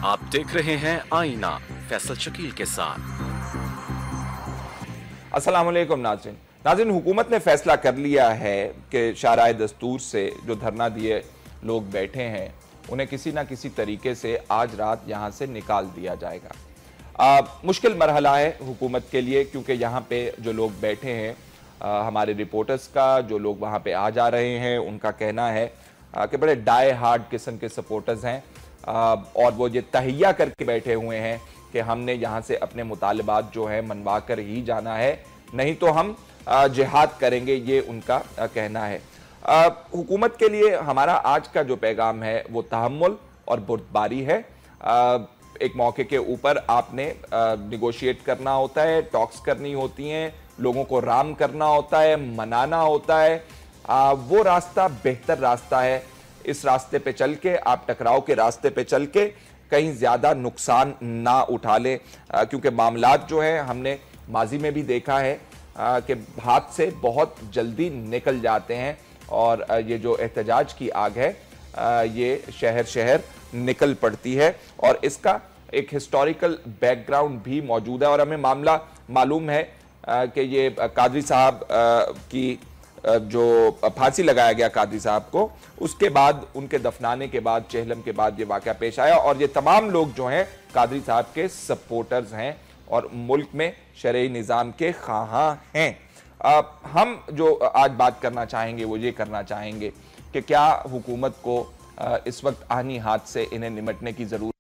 आप देख रहे हैं आईना फैसल शकील के साथ। अस्सलाम वालेकुम नाज़रीन, हुकूमत ने फैसला कर लिया है कि शाहराह दस्तूर से जो धरना दिए लोग बैठे हैं उन्हें किसी ना किसी तरीके से आज रात यहाँ से निकाल दिया जाएगा। मुश्किल मरहला है हुकूमत के लिए, क्योंकि यहाँ पे जो लोग बैठे हैं, हमारे रिपोर्टर्स का जो लोग वहाँ पे आ जा रहे हैं उनका कहना है कि बड़े डाई हार्ड किस्म के सपोर्टर्स हैं और वो ये तहैया करके बैठे हुए हैं कि हमने यहाँ से अपने मुतालबात जो है मनवा कर ही जाना है, नहीं तो हम जिहाद करेंगे, ये उनका कहना है। हुकूमत के लिए हमारा आज का जो पैगाम है वो तहम्मुल और बुर्दबारी है। एक मौके के ऊपर आपने निगोशिएट करना होता है, टॉक्स करनी होती हैं, लोगों को राम करना होता है, मनाना होता है। वो रास्ता बेहतर रास्ता है। इस रास्ते पे चल के, आप टकराव के रास्ते पे चल के कहीं ज्यादा नुकसान ना उठा लें, क्योंकि मामलात जो है हमने माजी में भी देखा है कि हाथ से बहुत जल्दी निकल जाते हैं और ये जो एहतजाज की आग है ये शहर शहर निकल पड़ती है और इसका एक हिस्टोरिकल बैकग्राउंड भी मौजूद है। और हमें मामला मालूम है कि ये कादरी साहब की जो फांसी लगाया गया कादरी साहब को, उसके बाद उनके दफनाने के बाद, चहलम के बाद ये वाकया पेश आया और ये तमाम लोग जो हैं कादरी साहब के सपोर्टर्स हैं और मुल्क में शरई निज़ाम के खां हैं। हम जो आज बात करना चाहेंगे वो ये करना चाहेंगे कि क्या हुकूमत को इस वक्त आनी हाथ से इन्हें निमटने की जरूरत,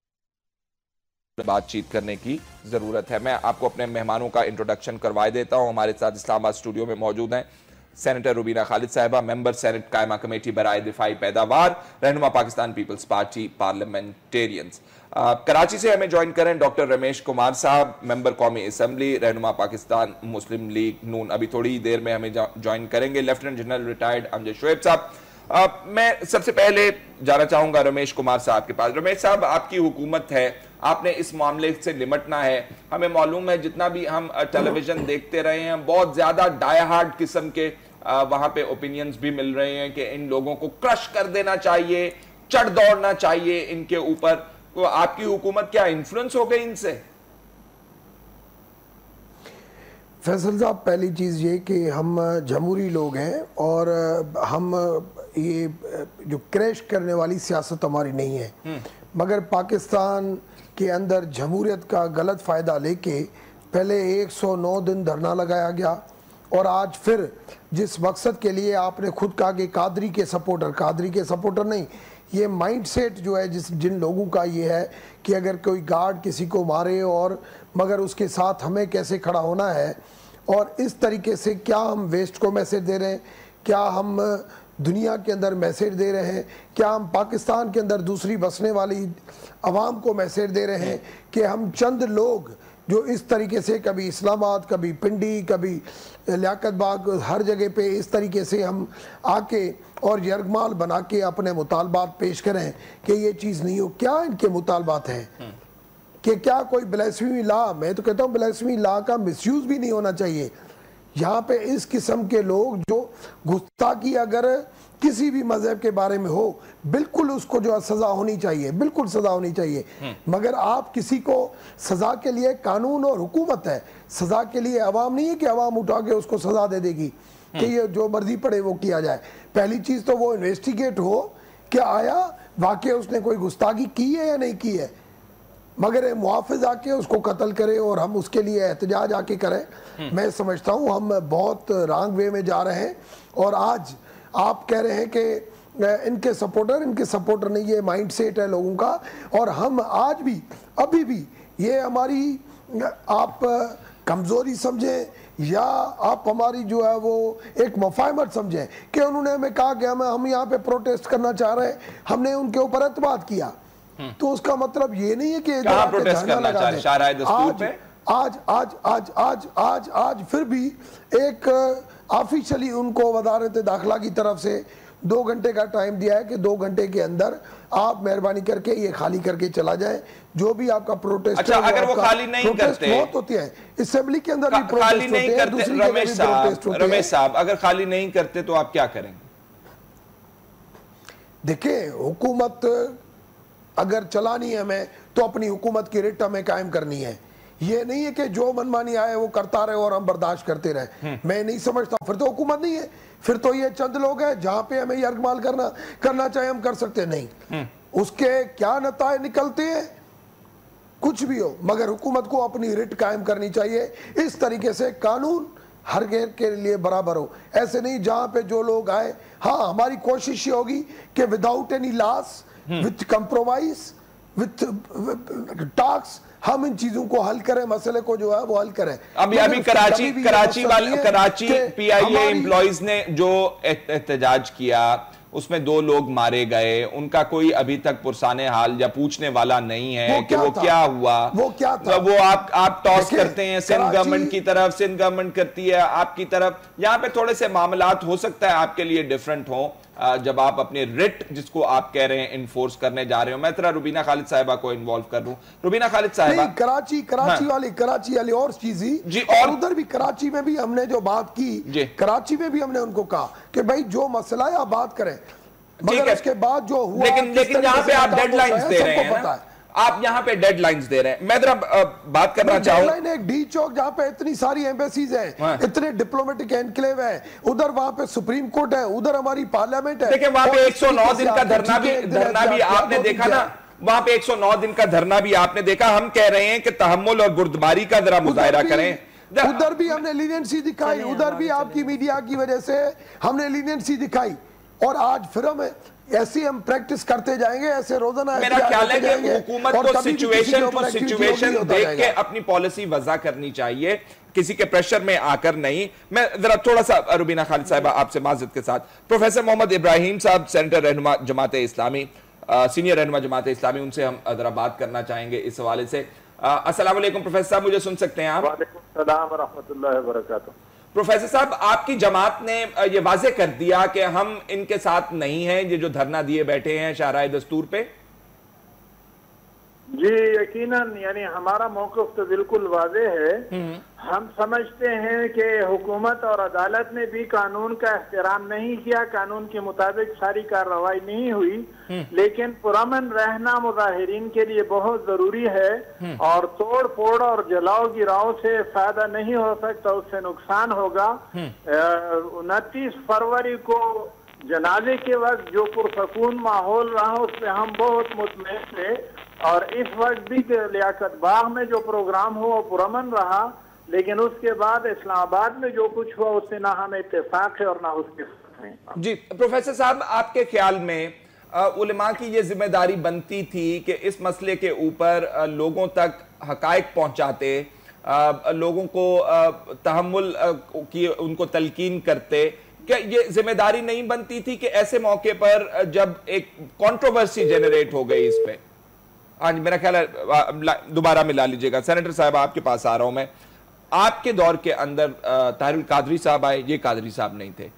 बातचीत करने की जरूरत है। मैं आपको अपने मेहमानों का इंट्रोडक्शन करवा देता हूं। हमारे साथ इस्लामाबाद स्टूडियो में मौजूद हैं सेनेटर रुबीना खालिद साहिबा, मेंबर सेनेट कायमा कमेटी बराए दिफाई पैदावार, रहनुमा Pakistan Peoples Party Parliamentarians. Karachi से हमें ज्वाइन करें डॉक्टर रमेश कुमार साहब, मेंबर कौमी असम्बली, रहनुमा पाकिस्तान मुस्लिम लीग नून, अभी थोड़ी देर में हमें ज्वाइन करेंगे lieutenant general retired Amjad Shoaib साहब। मैं सबसे पहले जाना चाहूंगा रमेश कुमार साहब के पास। रमेश साहब, आपकी हुकूमत है, आपने इस मामले से निमटना है। हमें मालूम है, जितना भी हम टेलीविजन देखते रहे हैं, बहुत ज्यादा डाई हार्ड किस्म के वहां पे ओपिनियंस भी मिल रहे हैं कि इन लोगों को क्रश कर देना चाहिए, चढ़ दौड़ना चाहिए इनके ऊपर। तो आपकी हुकूमत क्या इन्फ्लुएंस हो गई इनसे? फैसल साहब, पहली चीज़ ये कि हम जमहूरी लोग हैं और हम ये जो क्रैश करने वाली सियासत हमारी नहीं है, मगर पाकिस्तान के अंदर जमहूरियत का गलत फ़ायदा लेके पहले 109 दिन धरना लगाया गया और आज फिर जिस मकसद के लिए आपने खुद कहा कि कादरी के सपोर्टर नहीं, ये माइंडसेट जो है जिन लोगों का ये है कि अगर कोई गार्ड किसी को मारे और मगर उसके साथ हमें कैसे खड़ा होना है, और इस तरीके से क्या हम वेस्ट को मैसेज दे रहे हैं, क्या हम दुनिया के अंदर मैसेज दे रहे हैं, क्या हम पाकिस्तान के अंदर दूसरी बसने वाली आवाम को मैसेज दे रहे हैं कि हम चंद लोग जो इस तरीके से कभी इस्लामाबाद, कभी पिंडी, कभी लियाकत बाग, हर जगह पे इस तरीके से हम आके और यरगमाल बना के अपने मुतालबात पेश करें कि ये चीज़ नहीं हो। क्या इनके मुतालबात हैं कि क्या कोई ब्लास्फेमी लॉ, मैं तो कहता हूँ ब्लास्फेमी लॉ का मिसयूज़ भी नहीं होना चाहिए। यहाँ पे इस किस्म के लोग जो गुस्ताखी अगर किसी भी मजहब के बारे में हो, बिल्कुल उसको जो सजा होनी चाहिए, बिल्कुल सजा होनी चाहिए। मगर आप किसी को सजा के लिए कानून और हुकूमत है, सजा के लिए अवाम नहीं है कि अवाम उठा के उसको सजा दे देगी कि ये जो मर्जी पड़े वो किया जाए। पहली चीज तो वो इन्वेस्टिगेट हो कि आया वाकई उसने कोई गुस्ताखी की है या नहीं की है, मगर मुहाफिज आके उसको कत्ल करे और हम उसके लिए एहतजाज आके करें, मैं समझता हूँ हम बहुत रॉन्ग वे में जा रहे हैं। और आज आप कह रहे हैं कि इनके सपोर्टर नहीं, ये माइंडसेट है लोगों का। और हम आज भी, अभी भी ये हमारी आप कमज़ोरी समझें या आप हमारी जो है वो एक मफाहमत समझें कि उन्होंने हमें कहा कि हम यहाँ पे प्रोटेस्ट करना चाह रहे हैं, हमने उनके ऊपर एतबार किया, तो उसका मतलब ये नहीं है कि प्रोटेस्ट करना चाह रहे शाहराह दस्तूर पे। आज फिर भी एक ऑफिशियली उनको वजारत दाखिला की तरफ से 2 घंटे का टाइम दिया है कि 2 घंटे के अंदर आप मेहरबानी करके ये खाली करके चला जाए। जो भी आपका प्रोटेस्ट, अच्छा, अगर वो खाली नहीं करते, बहुत होती है असेंबली के अंदर भी खाली नहीं करते, रमेश साहब अगर खाली नहीं करते तो आप क्या करेंगे? देखिए, हुकूमत अगर चलानी है हमें तो अपनी हुकूमत की रिट हमें कायम करनी है। ये नहीं है कि जो मनमानी आए वो करता रहे और हम बर्दाश्त करते रहे। मैं नहीं समझता, फिर तो हुकूमत नहीं है, फिर तो ये चंद लोग हैं जहां पे हमें यरगमाल करना चाहे हम कर सकते नहीं। उसके क्या नताए निकलते हैं कुछ भी हो, मगर हुकूमत को अपनी रिट कायम करनी चाहिए इस तरीके से कानून हर गैर के लिए बराबर हो। ऐसे नहीं जहां पे जो लोग आए, हाँ हमारी कोशिश ये होगी कि without any loss, with compromise, with talks हम इन चीजों को हल करें, मसले को जो है वो हल करें। अभी कराची पीआईए एम्प्लॉइज ने जो एहतजाज किया उसमें 2 लोग मारे गए, उनका कोई अभी तक पुरसाने हाल या पूछने वाला नहीं है कि वो क्या हुआ, वो क्या था। वो आप टॉस करते हैं सिंध गवर्नमेंट की तरफ, सिंध गवर्नमेंट करती है आपकी तरफ। यहाँ पे थोड़े से मामलात हो सकता है आपके लिए डिफरेंट हो जब आप अपने रिट जिसको आप कह रहे हैं इन्फोर्स करने जा रहे हो। मैं तरह रुबीना खालिद साहिबा को इन्वॉल्व कर दूं। रुबीना खालिद साहिबा, कराची वाली और चीज ही, और उधर भी कराची में भी हमने जो बात की, कराची में भी हमने उनको कहा कि भाई जो मसला है आप बात करें, मगर उसके बाद जो हुआ, लेकिन यहाँ पे आप डेडलाइंस दे रहे हैं, आप यहाँ पे डेडलाइंस दे रहे हैं। मैं जरा बात करना चाहूँ, एक डी चौक जहाँ पे इतनी सारी एम्बेसीज हैं, इतने डिप्लोमेटिक एनक्लेव हैं, उधर वहाँ पे सुप्रीम कोर्ट है, उधर हमारी पार्लियामेंट है। देखिए वहाँ पे 109 दिन का धरना भी आपने देखा ना, वहाँ पे 109 दिन का धरना भी आपने देखा। हम कह रहे हैं कि तहम्मुल और बुर्दबारी का जरा मुजाहिरा करें। उधर भी हमने लीनियंसी दिखाई, उधर भी आपकी मीडिया की वजह से हमने लीनियंसी दिखाई, और आज फिर हम ऐसी हम प्रैक्टिस करते जाएंगे, ऐसे रोजाना। मेरा ख्याल है कि हुकूमत को सिचुएशन टू सिचुएशन देख के अपनी पॉलिसी वज़ा करनी चाहिए, किसी के प्रेशर में आकर नहीं। मैं जरा थोड़ा सा रुबीना खालिद साहिबा आपसे माज़रत के साथ, प्रोफेसर मोहम्मद इब्राहिम साहब सेनेटर रहनुमा जमात इस्लामी, सीनियर रहनुमा जमात इस्लामी, उनसे हम जरा बात करना चाहेंगे इस हवाले से। अस्सलाम वालेकुम प्रोफेसर साहब, मुझे सुन सकते हैं आप? वालेकुम सलाम व रहमतुल्लाहि व बरकातुहू। प्रोफेसर साहब, आपकी जमात ने ये वाजे कर दिया कि हम इनके साथ नहीं हैं, ये जो धरना दिए बैठे हैं शाहराह दस्तूर पे। जी यकीनन, यानी हमारा मौक़िफ़ तो बिल्कुल वाज़े है। हम समझते हैं कि हुकूमत और अदालत ने भी कानून का एहतराम नहीं किया, कानून के मुताबिक सारी कार्रवाई नहीं हुई, लेकिन पुरअमन रहना मुजाहिरीन के लिए बहुत जरूरी है, और तोड़ फोड़ और जलाओ गिराओ से फायदा नहीं हो सकता, उससे नुकसान होगा। 29 फरवरी को जनाजे के वक्त जो पुरसकून माहौल रहा उस पर हम बहुत मुतमईन थे, और इस वक्त भी लियाकत बाग में जो प्रोग्राम हुआ वो पुरअमन रहा, लेकिन उसके बाद इस्लामाबाद में जो कुछ हुआ उससे ना हमें इत्तेफाक है और ना उसके साथ। जी प्रोफेसर साहब, आपके ख्याल में उलमा की ये जिम्मेदारी बनती थी कि इस मसले के ऊपर लोगों तक हकायक पहुंचाते, लोगों को तहम्मुल की उनको तलकीन करते? क्या ये जिम्मेदारी नहीं बनती थी कि ऐसे मौके पर जब एक कंट्रोवर्सी जनरेट हो गई इस पे? हाँ जी, मेरा ख्याल है दोबारा मिला लीजिएगा। सेनेटर साहब आपके पास आ रहा हूं मैं। आपके दौर के अंदर ताहिरुल कादरी साहब आए, ये कादरी साहब नहीं थे,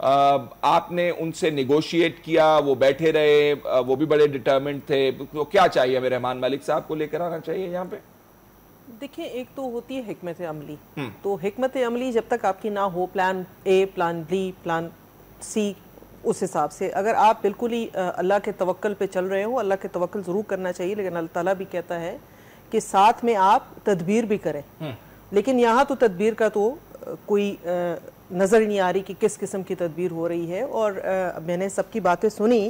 आपने उनसे नेगोशिएट किया, वो बैठे रहे, वो भी बड़े डिटरमिन्ड थे। तो क्या चाहिए हमें, रहमान मलिक साहब को लेकर आना चाहिए यहाँ पे? देखिए, एक तो होती है हिकमत अमली, तो हिकमत अमली जब तक आपकी ना हो, plan A, plan B, plan C, उस हिसाब से अगर आप बिल्कुल ही अल्लाह के तवक्कल पे चल रहे हो, अल्लाह के तवक्कल ज़रूर करना चाहिए, लेकिन अल्लाह ताला भी कहता है कि साथ में आप तदबीर भी करें। लेकिन यहाँ तो तदबीर का तो कोई नज़र नहीं आ रही कि किस किस्म की तदबीर हो रही है। और मैंने सबकी बातें सुनी।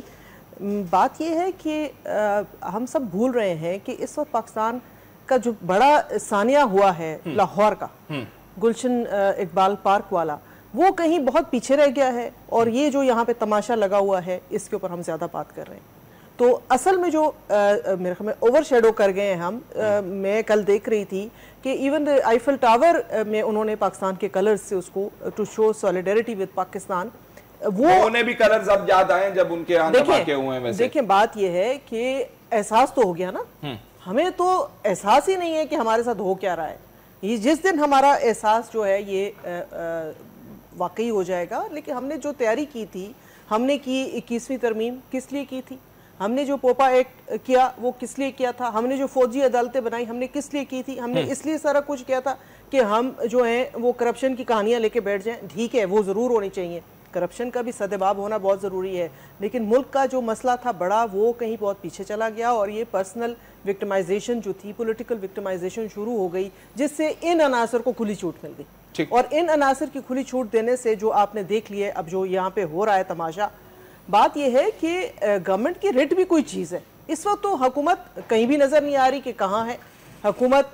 बात यह है कि हम सब भूल रहे हैं कि इस वक्त पाकिस्तान का जो बड़ा सानिया हुआ है लाहौर का, गुलशन इकबाल पार्क वाला, वो कहीं बहुत पीछे रह गया है, और ये जो यहाँ पे तमाशा लगा हुआ है इसके ऊपर हम ज़्यादा बात कर रहे हैं। तो असल में जो मेरे ख्याल में ओवर शेडो कर गए हैं हम। मैं कल देख रही थी कि इवन आईफल टावर में उन्होंने पाकिस्तान के कलर्स से उसको to show solidarity with Pakistan, वो उन्हें भी कलर्स अब याद आए जब उनके यहाँ धमाके हुए हैं। वैसे देखिए, बात ये है कि एहसास तो हो गया ना, हमें तो एहसास ही नहीं है कि हमारे साथ हो क्या रहा है। ये जिस दिन हमारा एहसास जो है ये वाकई हो जाएगा। लेकिन हमने जो तैयारी की थी, हमने की 21वीं तरमीम किस लिए की थी, हमने जो पोपा एक्ट किया वो किस लिए किया था, हमने जो फौजी अदालतें बनाई हमने किस लिए की थी, हमने इसलिए सारा कुछ किया था कि हम जो है वो करप्शन की कहानियां लेके बैठ जाएं। ठीक है, वो ज़रूर होनी चाहिए, करप्शन का भी सदेबाब होना बहुत ज़रूरी है, लेकिन मुल्क का जो मसला था बड़ा वो कहीं बहुत पीछे चला गया और ये पर्सनल विक्टिमाइजेशन जो थी, पॉलिटिकल विक्टिमाइजेशन शुरू हो गई, जिससे इन अनासर को खुली छूट मिल गई। और इन अनासर की खुली छूट देने से जो आपने देख लिया अब जो यहाँ पे हो रहा है तमाशा, बात यह है कि गवर्नमेंट की रिट भी कोई चीज़ है। इस वक्त तो हुकूमत कहीं भी नज़र नहीं आ रही कि कहाँ है हुकूमत,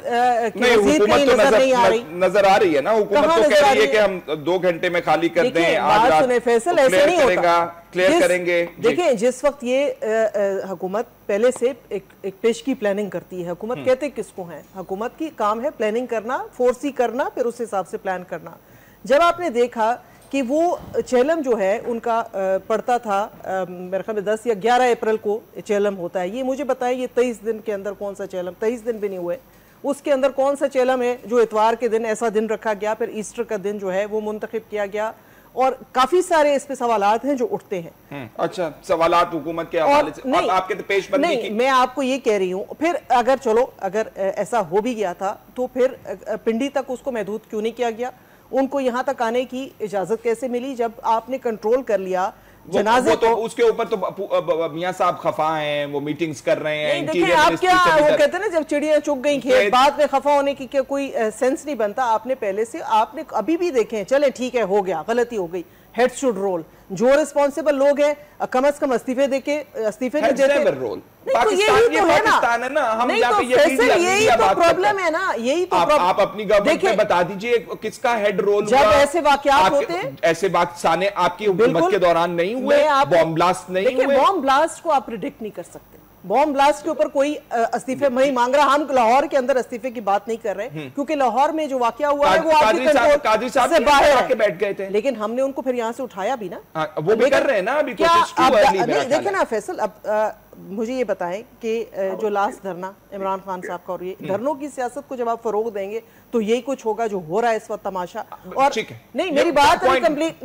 नजर आ रही है ना। हुकूमत तो कह रही है कि हम 2 घंटे में खाली कर दें, आज रात फैसल ऐसे नहीं होगा, क्लियर करेंगे। देखिए जिस वक्त ये हुकूमत पहले से एक पेश की प्लानिंग करती है, हुकूमत कहते किसको है, हुकूमत की काम है प्लानिंग करना, फोर्सी करना, फिर उस हिसाब से प्लान करना। जब आपने देखा कि वो चेलम जो है उनका पड़ता था मेरे ख्याल में 10 या 11 अप्रैल को चेलम होता है, ये मुझे बताएं ये 23 दिन के अंदर कौन सा चेलम, 23 दिन भी नहीं हुए, उसके अंदर कौन सा चेलम है जो इतवार के दिन ऐसा दिन रखा गया, फिर ईस्टर का दिन जो है वो मुंतखब किया गया, और काफी सारे इस पे सवालात हैं जो उठते हैं। अच्छा, सवालात हुकूमत के हवाले से नहीं, आपके तो पेशबंदी नहीं, मैं आपको ये कह रही हूँ, फिर अगर चलो अगर ऐसा हो भी गया था तो फिर पिंडी तक उसको महदूद क्यों नहीं किया गया, उनको यहाँ तक आने की इजाजत कैसे मिली जब आपने कंट्रोल कर लिया जनाजे तो उसके ऊपर तो मियां साहब खफा हैं, वो मीटिंग्स कर रहे हैं। देखिए आप क्या वो कहते हैं ना जब चिड़िया चुग गई खेत, बाद में खफा होने की क्या कोई सेंस नहीं बनता। आपने पहले से आपने अभी भी देखे, चले ठीक है हो गया, गलती हो गई, हेड शुड रोल, जो रिस्पॉन्सिबल लोग हैं कम से कम इस्तीफे देके इस्तीफे नहीं देते रोल। पाकिस्तान है ना, हम यही तो प्रॉब्लम है ना, यही तो आप अपनी गवर्नमेंट में बता दीजिए किसका हेड रोल। जब ऐसे वाकयात होते हैं, ऐसे वाक़यात आपकी हुकूमत के दौरान नहीं हुए, बॉम्ब ब्लास्ट नहीं हुए। बॉम्ब ब्लास्ट को आप प्रिडिक्ट नहीं कर सकते, बॉम्ब ब्लास्ट के ऊपर कोई इस्तीफे नहीं मांग रहा। हम लाहौर के अंदर इस्तीफे की बात नहीं कर रहे क्योंकि लाहौर में जो वाकया हुआ है वो काजी साहब से बाहर आके बैठ गए थे, लेकिन हमने उनको फिर यहाँ से उठाया भी ना, वो भी कर रहे हैं ना अभी। देखिए ना फैसल, अब मुझे ये बताएं कि जो लास्ट धरना इमरान खान साहब का, और ये धरनों की सियासत को जब आप फरोग देंगे तो यही कुछ होगा जो हो रहा है इस वक्त तमाशा। और नहीं, मेरी बात कंप्लीट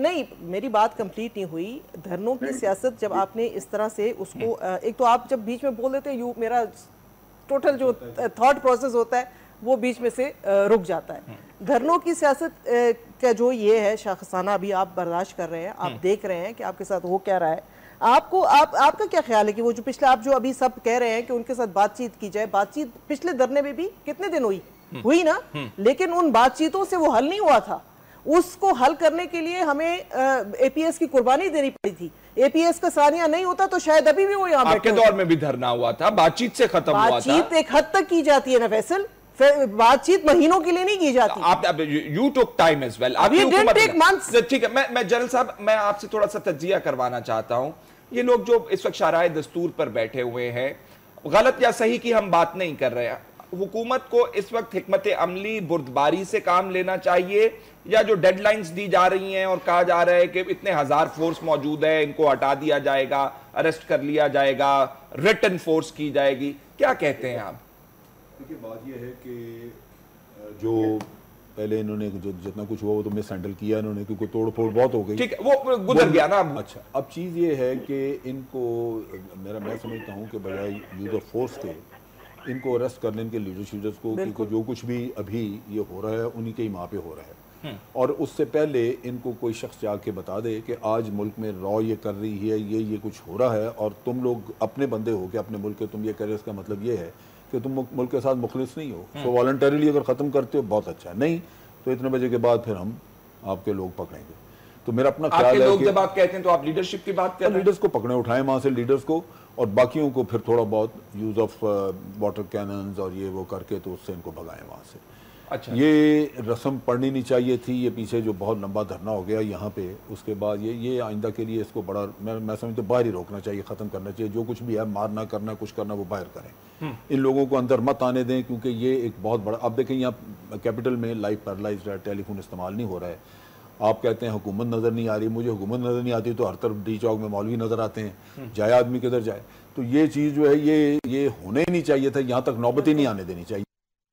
नहीं हुई। धरनों की सियासत जब आपने इस तरह से उसको, एक तो आप जब बीच में बोल देते हैं, मेरा टोटल जो थॉट प्रोसेस होता है वो बीच में से रुक जाता है। धरनों की सियासत का जो ये है शाखसाना अभी आप बर्दाश्त कर रहे हैं, आप देख रहे हैं कि आपके साथ हो क्या रहा है। आपका क्या ख्याल है कि वो जो पिछले आप जो अभी सब कह रहे हैं कि उनके साथ बातचीत की जाए, बातचीत पिछले धरने में भी कितने दिन हुई ना, लेकिन उन बातचीतों से वो हल नहीं हुआ था। उसको हल करने के लिए हमें एपीएस की कुर्बानी देनी पड़ी थी। एपीएस का सानिया नहीं होता तो शायद अभी भी वो यहाँ आपके दौर में भी धरना हुआ था, बातचीत से खत्म हुआ था। बातचीत एक हद तक की जाती है ना फैसल, बातचीत महीनों के लिए नहीं की जाती। आप you took time as well, ठीक है। मैं जनरल साहब, मैं आपसे थोड़ा सा तज्जिया करवाना चाहता हूं। ये लोग जो इस वक्त शाराए दस्तूर पर बैठे हुए हैं, गलत या सही की हम बात नहीं कर रहे हैं, हुकूमत को इस वक्त हिकमत अमली बुर्दबारी से काम लेना चाहिए, या जो डेडलाइंस दी जा रही हैं और कहा जा रहा है कि इतने हजार फोर्स मौजूद है, इनको हटा दिया जाएगा, अरेस्ट कर लिया जाएगा, रिटन फोर्स की जाएगी, क्या कहते हैं आप? देखिए बात यह है कि जो पहले इन्होंने जो जितना कुछ हुआ वो तो मिस हैंडल किया इन्होंने, क्योंकि तोड़ फोड़ बहुत हो गई, ठीक है, वो गुजर गया ना। अच्छा, अब चीज़ ये है कि इनको मैं समझता हूँ कि बजाय यूज ऑफ फोर्स के इनको अरेस्ट करने, इनके लीडर्स को, क्योंकि जो कुछ भी अभी ये हो रहा है उन्हीं के ही माँ पे हो रहा है, और उससे पहले इनको कोई शख्स जाके बता दे कि आज मुल्क में रॉ ये कर रही है, ये कुछ हो रहा है, और तुम लोग अपने बंदे हो के अपने मुल्क के तुम ये कर रहे हो, इसका मतलब ये है कि तुम मुल्क के साथ मुखलिस नहीं हो। तो वॉलंटरीली अगर ख़त्म करते हो बहुत अच्छा, नहीं तो इतने बजे के बाद फिर हम आपके लोग पकड़ेंगे। तो मेरा अपना ख्याल है कि जब आप कहते हैं तो आप लीडरशिप की बात करें, लीडर्स को पकड़े, उठाएं वहाँ से लीडर्स को, और बाकियों को फिर थोड़ा बहुत यूज़ ऑफ वाटर कैनन्स और ये वो करके तो उससे इनको भगाएं वहाँ से। अच्छा, ये रस्म पढ़नी नहीं चाहिए थी, ये पीछे जो बहुत लंबा धरना हो गया यहाँ पे, उसके बाद ये आइंदा के लिए इसको बड़ा मैं समझता हूँ बाहर ही रोकना चाहिए, ख़त्म करना चाहिए। जो कुछ भी है, मारना करना कुछ करना वो बाहर करें, इन लोगों को अंदर मत आने दें, क्योंकि ये एक बहुत बड़ा, अब देखें यहाँ कैपिटल में लाइव पैरालाइज्ड है, टेलीफोन इस्तेमाल नहीं हो रहा है। आप कहते हैं हुकूमत नज़र नहीं आ रही, मुझे हुकूमत नज़र नहीं आती तो हर तरफ डी चौक में मौलवी नज़र आते हैं, जाए आदमी किधर जाए। तो ये चीज़ जो है ये होने ही नहीं चाहिए था, यहाँ तक नौबत ही नहीं आने देनी चाहिए।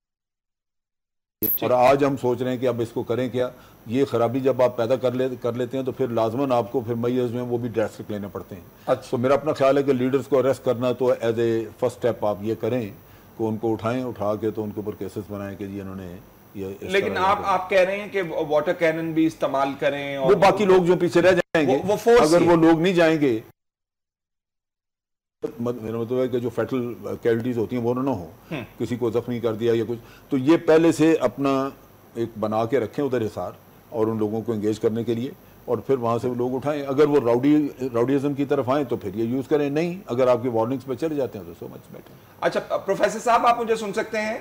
और आज हम सोच रहे हैं कि अब इसको करें क्या। ये खराबी जब आप पैदा कर लेते हैं तो फिर लाजमन आपको फिर मईज में वो भी ड्रेस्टिक लेने पड़ते हैं। अच्छा, तो मेरा अपना ख्याल है कि लीडर्स को अरेस्ट करना तो एज ए फर्स्ट स्टेप आप ये करें कि उनको उठा के तो उनके ऊपर केसेस बनाएं कि जी इन्होंने ये। लेकिन आप कह रहे हैं कि वाटर कैनन भी इस्तेमाल करें, और वो बाकी लोग जो पीछे रह जाए वो फोर्स, अगर वो लोग नहीं जाएंगे, मेरा मतलब है कि जो फैटल कैविटीज होती हैं वो ना हो, किसी को जख्मी कर दिया या कुछ, तो ये पहले से अपना एक बना के रखें उधर हिसार और उन लोगों को एंगेज करने के लिए, और फिर वहां से लोग उठाएं। अगर वो राउडीज़म की तरफ आए तो फिर ये यूज करें, नहीं अगर आपकी वार्निंग्स पे चले जाते हैं तो सो मच बेटर। अच्छा प्रोफेसर साहब, आप मुझे सुन सकते हैं?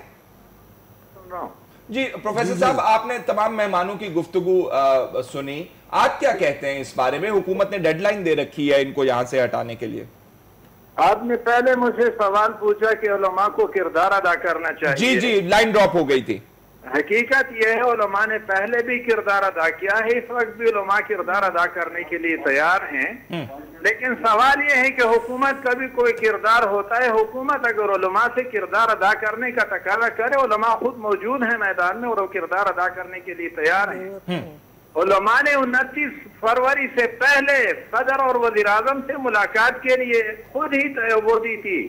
जी प्रोफेसर साहब, आपने तमाम मेहमानों की गुफ्तगू सुनी, आप क्या कहते हैं इस बारे में? हुकूमत ने डेडलाइन दे रखी है इनको यहां से हटाने के लिए। आपने पहले मुझसे सवाल पूछा कि उलमा को किरदार अदा करना चाहिए। जी जी, लाइन ड्रॉप हो गई थी। हकीकत यह है उलमा ने पहले भी किरदार अदा किया है, इस वक्त भी उलमा किरदार अदा करने के लिए तैयार हैं। लेकिन सवाल यह है कि हुकूमत का भी कोई किरदार होता है। हुकूमत अगर उलमा से किरदार अदा करने का तकाजा करे, उलमा खुद मौजूद है मैदान में और वो किरदार अदा करने के लिए तैयार है। उलमा ने 29 फरवरी से पहले सदर और वज़ीर आज़म से मुलाकात के लिए खुद ही वो दी थी,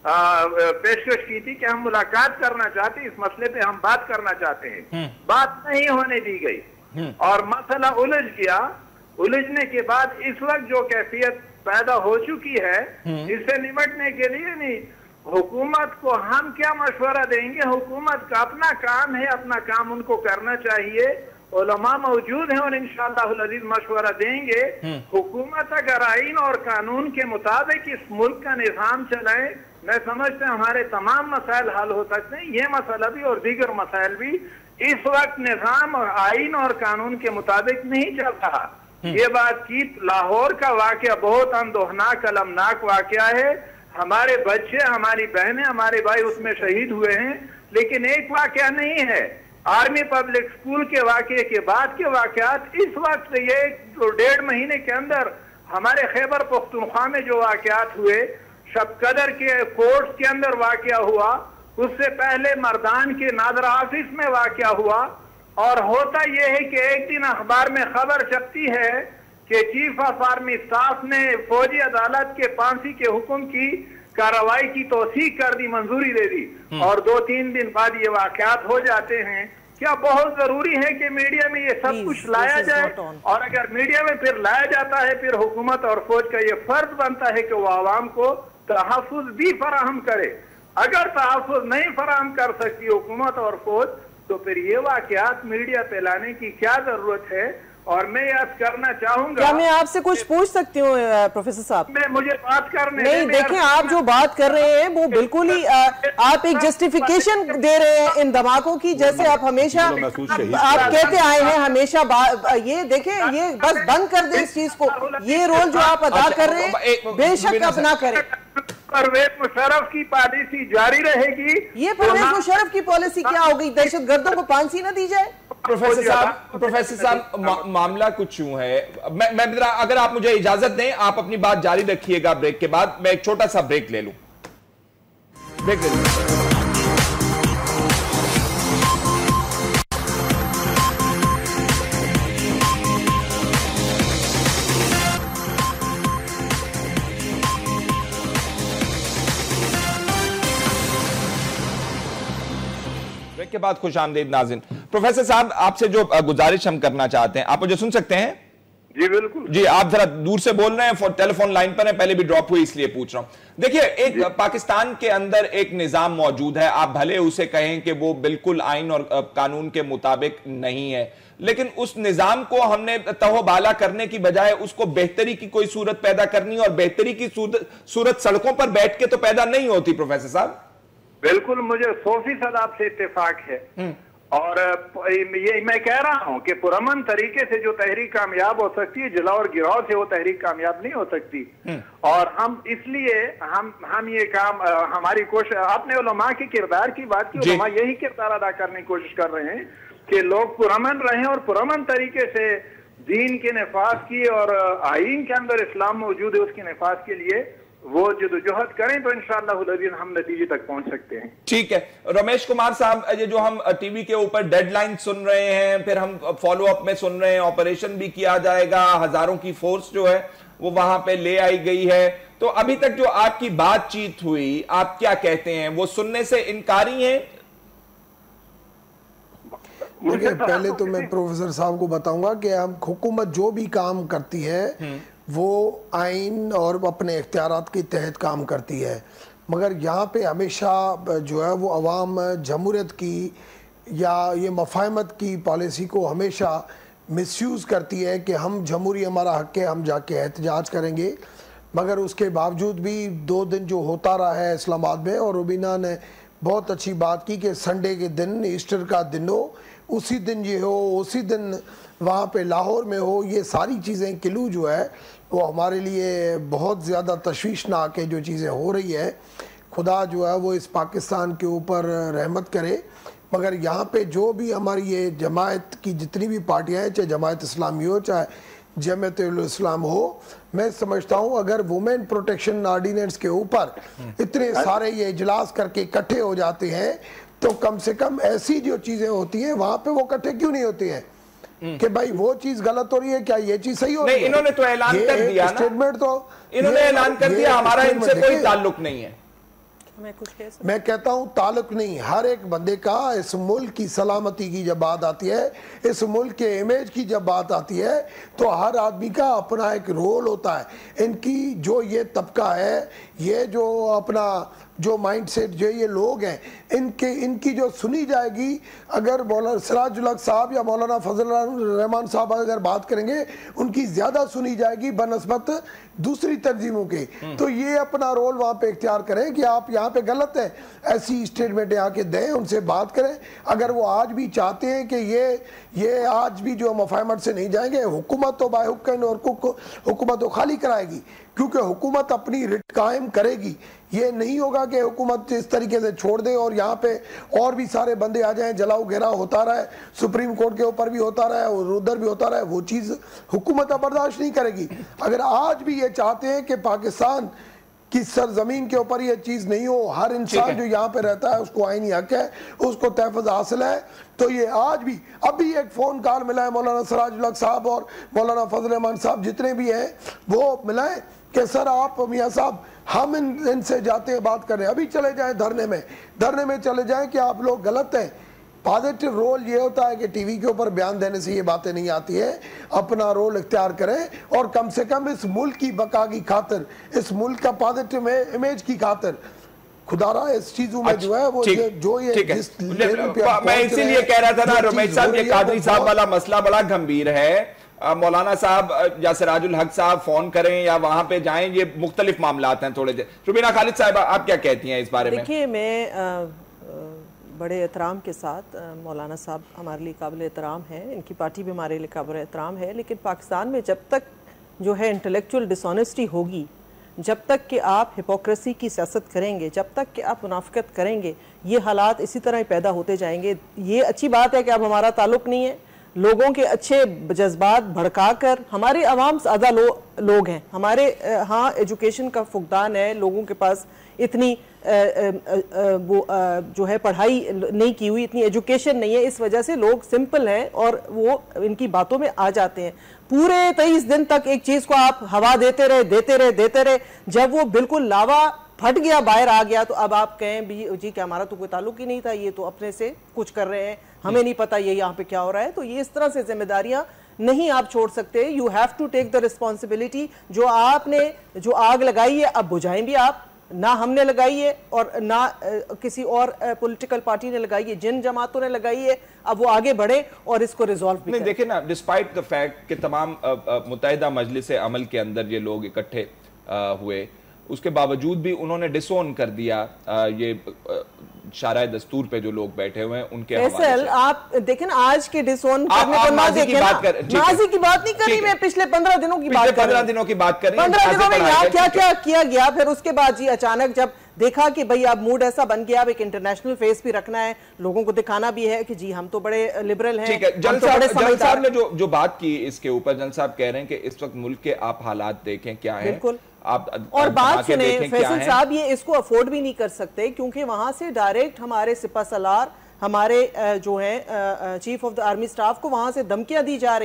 पेशकश की थी कि हम मुलाकात करना चाहते हैं, इस मसले पे हम बात करना चाहते हैं। बात नहीं होने दी गई और मसला उलझ गया। उलझने के बाद इस वक्त जो कैफियत पैदा हो चुकी है, इससे निपटने के लिए नहीं हुकूमत को हम क्या मशवरा देंगे। हुकूमत का अपना काम है, अपना काम उनको करना चाहिए। उलमा मौजूद हैं और इंशाअल्लाह अज़ीज़ मशवरा देंगे। हुकूमत अगर आइन और कानून के मुताबिक इस मुल्क का निज़ाम चलाए, मैं समझता हूँ हमारे तमाम मसाइल हल हो सकते हैं। ये मसला भी और दीगर मसाइल भी इस वक्त निज़ाम और आइन और कानून के मुताबिक नहीं चल रहा। ये बातचीत लाहौर का वाकया बहुत अंदोहनाक अलमनाक वाकया है। हमारे बच्चे, हमारी बहनें, हमारे भाई उसमें शहीद हुए हैं, लेकिन एक वाकया नहीं है। आर्मी पब्लिक स्कूल के वाकये के बाद के वाकयात इस वक्त ये 1.5 महीने के अंदर हमारे खैबर पख्तूनख्वा में जो वाकयात हुए, शबकदर के कोर्ट के अंदर वाकया हुआ, उससे पहले मर्दान के नादर ऑफिस में वाकया हुआ। और होता यह है कि एक दिन अखबार में खबर छपती है कि चीफ ऑफ आर्मी स्टाफ ने फौजी अदालत के फांसी के हुक्म की कार्रवाई की तौसीक कर दी, मंजूरी दे दी, और 2-3 दिन बाद ये वाकयात हो जाते हैं। क्या बहुत जरूरी है कि मीडिया में ये सब कुछ लाया जाए? और अगर मीडिया में फिर लाया जाता है, फिर हुकूमत और फौज का ये फर्ज बनता है कि वो आवाम को तहफ़्फ़ुज़ भी फराहम करे। अगर तहफ़्फ़ुज़ नहीं फराहम कर सकती हुकूमत और फौज, तो फिर ये वाकयात मीडिया पे लाने की क्या जरूरत है? और मैं याद करना चाहूंगा, क्या मैं आपसे कुछ पूछ सकती हूँ प्रोफेसर साहब? मुझे बात करने नहीं, देखें आप जो बात कर रहे हैं वो बिल्कुल ही आप एक जस्टिफिकेशन दे रहे हैं इन धमाकों की, जैसे आप हमेशा आप कहते आए हैं हमेशा। ये देखें, ये बस बंद कर दें इस चीज को। ये रोल जो आप अदा कर रहे हैं बेशक अपना करें। परवेज मुशर्रफ की पॉलिसी जारी रहेगी। ये परवेज मुशर्रफ की पॉलिसी क्या हो गई? दहशतगर्दों को फांसी न दी जाए? प्रोफेसर साहब मामला कुछ यूं है, मैं अगर आप मुझे इजाजत दें, आप अपनी बात जारी रखिएगा। ब्रेक के बाद मैं एक छोटा सा ब्रेक ले लूं। ब्रेक ले लूं। के बाद खुश आमदीद नाज़रीन। प्रोफेसर साहब, आपसे जो गुजारिश हम करना चाहते हैं, आप मुझे सुन सकते हैं? जी बिल्कुल। जी, आप जरा दूर से बोल रहे हैं, टेलीफोन लाइन पर है, पहले भी ड्रॉप हुई इसलिए पूछ रहा हूं। देखिए, एक पाकिस्तान के अंदर एक निजाम मौजूद है, आप भले उसे कहें कि वो बिल्कुल आइन और कानून के मुताबिक नहीं है, लेकिन उस निजाम को हमने तहोबाला करने की बजाय उसको बेहतरी की कोई सूरत पैदा करनी, और बेहतरी की सूरत सड़कों पर बैठ के तो पैदा नहीं होती। प्रोफेसर साहब बिल्कुल, मुझे 100% आपसे इत्तेफाक है। और ये मैं कह रहा हूं कि पुरअमन तरीके से जो तहरीक कामयाब हो सकती है, जला और गिराव से वो तहरीक कामयाब नहीं हो सकती। और हम इसलिए हम ये काम, हमारी कोशिश, आपने उलमा के किरदार की बात की, उलमा यही किरदार अदा करने की कोशिश कर रहे हैं कि लोग पुरअमन रहें और पुरअमन तरीके से दीन के नफाज की और आइन के अंदर इस्लाम मौजूद है उसके नफाज के लिए वो जदोजहद करें, तो इंशाअल्लाह हम नतीजे तक पहुंच सकते हैं। ठीक है रमेश कुमार साहब, ये जो हम टीवी के ऊपर डेडलाइन सुन रहे हैं, फिर हम फॉलो अप में सुन रहे हैं, ऑपरेशन भी किया जाएगा, हजारों की फोर्स जो है वो वहां पे ले आई गई है, तो अभी तक जो आपकी बातचीत हुई, आप क्या कहते हैं? वो सुनने से इनकारी हैं? देखिए, पहले तो मैं प्रोफेसर साहब को बताऊंगा कि हम हुकूमत जो भी काम करती है वो आइन और अपने इख्तियारात के तहत काम करती है, मगर यहाँ पे हमेशा जो है वो अवाम जमहूरियत की या ये मफाहमत की पॉलिसी को हमेशा मिसयूज़ करती है कि हम जमहूरी हमारा हक है, हम जाके एहतजाज करेंगे। मगर उसके बावजूद भी 2 दिन जो होता रहा है इस्लामाबाद में, और रुबीना ने बहुत अच्छी बात की कि संडे के दिन, ईस्टर का दिन हो, उसी दिन ये हो, उसी दिन वहाँ पे लाहौर में हो, ये सारी चीज़ें किलू जो है वो हमारे लिए बहुत ज़्यादा तशवीशनाक है जो चीज़ें हो रही है। खुदा जो है वो इस पाकिस्तान के ऊपर रहमत करे। मगर यहाँ पे जो भी हमारी ये जमात की जितनी भी पार्टियाँ हैं, चाहे जमात इस्लामी हो चाहे जमात इस्लाम हो, मैं समझता हूँ अगर वुमेन प्रोटेक्शन ऑर्डिनेंस के ऊपर इतने सारे ये इजलास करके इकट्ठे हो जाते हैं तो कम से कम ऐसी जो चीज़ें होती हैं वहाँ पे वो इकट्ठे क्यों नहीं होती हैं कि भाई वो चीज गलत हो रही है, क्या ये चीज सही हो रही है? इन्होंने तो ऐलान कर दिया ना, स्टेटमेंट तो इन्होंने ऐलान कर दिया हमारा इनसे कोई ताल्लुक नहीं है। मैं कहता हूं ताल्लुक नहीं, हर एक बंदे का इस मुल्क की सलामती की जब बात आती है, इस मुल्क के इमेज की जब बात आती है, तो हर आदमी का अपना एक रोल होता है। इनकी जो ये तबका है, ये जो अपना जो माइंडसेट जो ये लोग हैं, इनकी जो सुनी जाएगी, अगर मौलाना सिराजुल हक साहब या मौलाना फजल रहमान साहब अगर बात करेंगे, उनकी ज्यादा सुनी जाएगी बनस्बत दूसरी तंजीमों के। तो ये अपना रोल वहाँ पे इख्तियार करें कि आप यहाँ पे गलत हैं, ऐसी स्टेटमेंटें आके दें, उनसे बात करें। अगर वो आज भी चाहते हैं कि ये आज भी जो मफाहमत से नहीं जाएंगे, हुकूमत तो बाहुक्कन और हुकूमत तो खाली कराएगी, क्योंकि हुकूमत अपनी रिट कायम करेगी। ये नहीं होगा कि हुकूमत इस तरीके से छोड़ दे और यहाँ पे और भी सारे बंदे आ जाएं, जलाओ घेराव होता रहा है, सुप्रीम कोर्ट के ऊपर भी होता रहा है और उधर भी होता रहा है, वो चीज़ हुकूमत बर्दाश्त नहीं करेगी। अगर आज भी ये चाहते हैं कि पाकिस्तान की सरजमीन के ऊपर ये चीज़ नहीं हो, हर इंसान जो यहाँ पे रहता है उसको आईनी हक है, उसको तहफ़्फ़ुज़ हासिल है, तो ये आज भी अभी एक फ़ोन कॉल मिला है मौलाना सिराजुल हक साहब और मौलाना फजल रहमान साहब जितने भी हैं वो मिलाएं कि सर आप मियाँ साहब हम इनसे जाते हैं बात करें, अभी चले जाएं धरने में चले जाएं कि आप लोग गलत हैं। पॉजिटिव रोल ये होता है कि टीवी के ऊपर बयान देने से ये बातें नहीं आती है, अपना रोल इख्तियार करें और कम से कम इस मुल्क की बका की खातिर, इस मुल्क का पॉजिटिव इमेज की खातिर खुदारा इस चीजों में जो है वो जो ये मैं इसीलिए कह रहा था ना रुमैत साहब, ये कादरी साहब वाला मसला बड़ा गंभीर है। मौलाना साहब या सिराजुल हक साहब फोन करें या वहां पे जाएं, ये मुख्तलिफ मामलात हैं थोड़े। रुबीना खालिद साहब आप क्या कहती हैं इस बारे में? देखिए, मैं बड़े एहतराम के साथ मौलाना साहब हमारे लिए काबिल एहतराम है, इनकी पार्टी भी हमारे लिए काबिल एहतराम है, लेकिन पाकिस्तान में जब तक जो है इंटेलेक्चुअल डिसऑनेस्टी होगी, जब तक कि आप हिपोक्रेसी की सियासत करेंगे, जब तक कि आप मुनाफिकत करेंगे, ये हालात इसी तरह ही पैदा होते जाएंगे। ये अच्छी बात है कि अब हमारा ताल्लुक नहीं है, लोगों के अच्छे जज्बात भड़काकर, हमारे अवाम ज़्यादा लोग हैं, हमारे हाँ एजुकेशन का फुकदान है, लोगों के पास इतनी वो जो है पढ़ाई नहीं की हुई, इतनी एजुकेशन नहीं है, इस वजह से लोग सिंपल हैं और वो इनकी बातों में आ जाते हैं। पूरे 23 दिन तक एक चीज़ को आप हवा देते रहे, जब वो बिल्कुल लावा फट गया, बाहर आ गया, तो अब आप कहें भी जी कि हमारा तो कोई ताल्लुक ही नहीं था, ये तो अपने से कुछ कर रहे हैं, हमें नहीं पता ये यहाँ पे क्या हो रहा है। तो ये इस तरह से जिम्मेदारियां नहीं आप छोड़ सकते। You have to take the responsibility. जो आपने जो आग लगाई है अब बुझाएं भी आप, ना हमने लगाई है और ना किसी और पॉलिटिकल पार्टी ने लगाई है, जिन जमातों ने लगाई है अब वो आगे बढ़े और इसको रिजॉल्व भी करें। देखिए ना, डिस्पाइट द फैक्ट कि तमाम मुत्तहिदा मजलिस अमल के अंदर ये लोग इकट्ठे हुए, उसके बावजूद भी उन्होंने डिसोन कर दिया ये शाराए दस्तूर पे जो लोग बैठे हुए हैं उनके हवाले से। आप देखें ना, आज के डिसोन करने को नाज़ी की बात नहीं करी, मैं पिछले 15 दिनों की बात कर रही हूं। 15 दिनों की बात कर रही हूं। 15 दिनों में यहाँ क्या क्या किया गया, फिर उसके बाद जी अचानक जब देखा कि भाई अब मूड ऐसा बन गया, अब एक इंटरनेशनल फेस भी रखना है, लोगों को दिखाना भी है कि जी हम तो बड़े लिबरल हैं। ठीक है, जल साहब ने जो बात की इसके ऊपर, जल साहब कह रहे हैं कि इस वक्त मुल्क के आप हालात देखें क्या है। बिल्कुल, आप और बात सुने फैसल साहब, ये इसको अफोर्ड भी नहीं कर सकते क्योंकि वहां से डायरेक्ट हमारे सिपा सलार, हमारे जो है chief of the army staff को वहां से धमकियां दी जा रही हैं,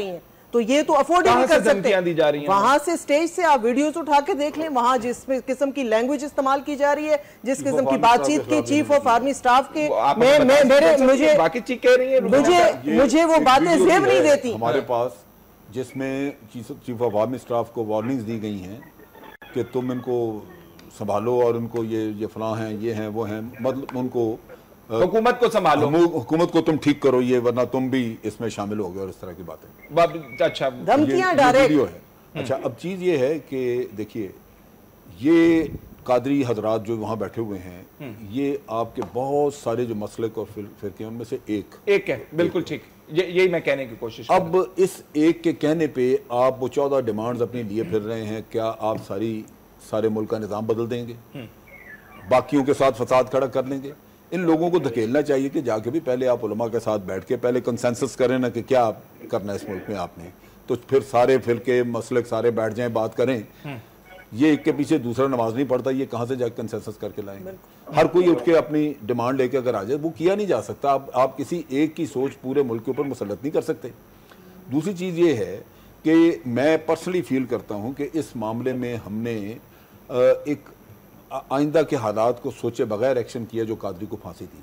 तो ये तो अफोर्ड ही नहीं कर सकते। दी जा रही हैं वहां से स्टेज से आप वीडियोस उठा के देख लें, वहां जिस किस्म की लैंग्वेज इस्तेमाल की जा रही है, जिस किस्म की बातचीत की चीफ ऑफ आर्मी स्टाफ के, मुझे बाकी चीज कह रही है, मुझे वो बातें जेब नहीं देती। हमारे पास जिसमें चीफ ऑफ आर्मी स्टाफ को वार्निंग्स दी गई हैं कि तुम इनको संभालो और उनको ये फलां हैं, ये हैं, वो हैं, मतलब उनको हुकूमत को संभालो, हुकूमत को तुम ठीक करो, ये वरना तुम भी इसमें शामिल हो गए और इस तरह की बातें। अच्छा, धमकियां डायरेक्ट है। अच्छा, अब चीज ये है कि देखिए, ये कादरी हजरात जो वहां बैठे हुए हैं, ये आपके बहुत सारे जो मसलक और फिरके उनमें से एक है। बिल्कुल ठीक, यही मैं कहने की कोशिश। अब इस एक के कहने पे आप वो 14 डिमांड्स अपने लिए फिर रहे हैं। क्या आप सारे मुल्क का निज़ाम बदल देंगे, बाकियों के साथ फसाद खड़ा कर लेंगे? इन लोगों को धकेलना चाहिए कि जाके भी पहले आप उलमा के साथ बैठ के पहले कंसेंसस करें ना कि क्या करना है इस मुल्क में आपने, तो फिर सारे फिरके मसलक सारे बैठ जाएं, बात करें। ये एक के पीछे दूसरा नमाज नहीं पढ़ता, ये कहाँ से जाके कंसेंसस करके लाएंगे? हर कोई उठ के अपनी डिमांड लेके अगर आ जाए, वो किया नहीं जा सकता। आप किसी एक की सोच पूरे मुल्क के ऊपर मुसल्लत नहीं कर सकते। दूसरी चीज़ ये है कि मैं पर्सनली फील करता हूँ कि इस मामले में हमने एक आइंदा के हालात को सोचे बगैर एक्शन किया। जो कादरी को फांसी दी,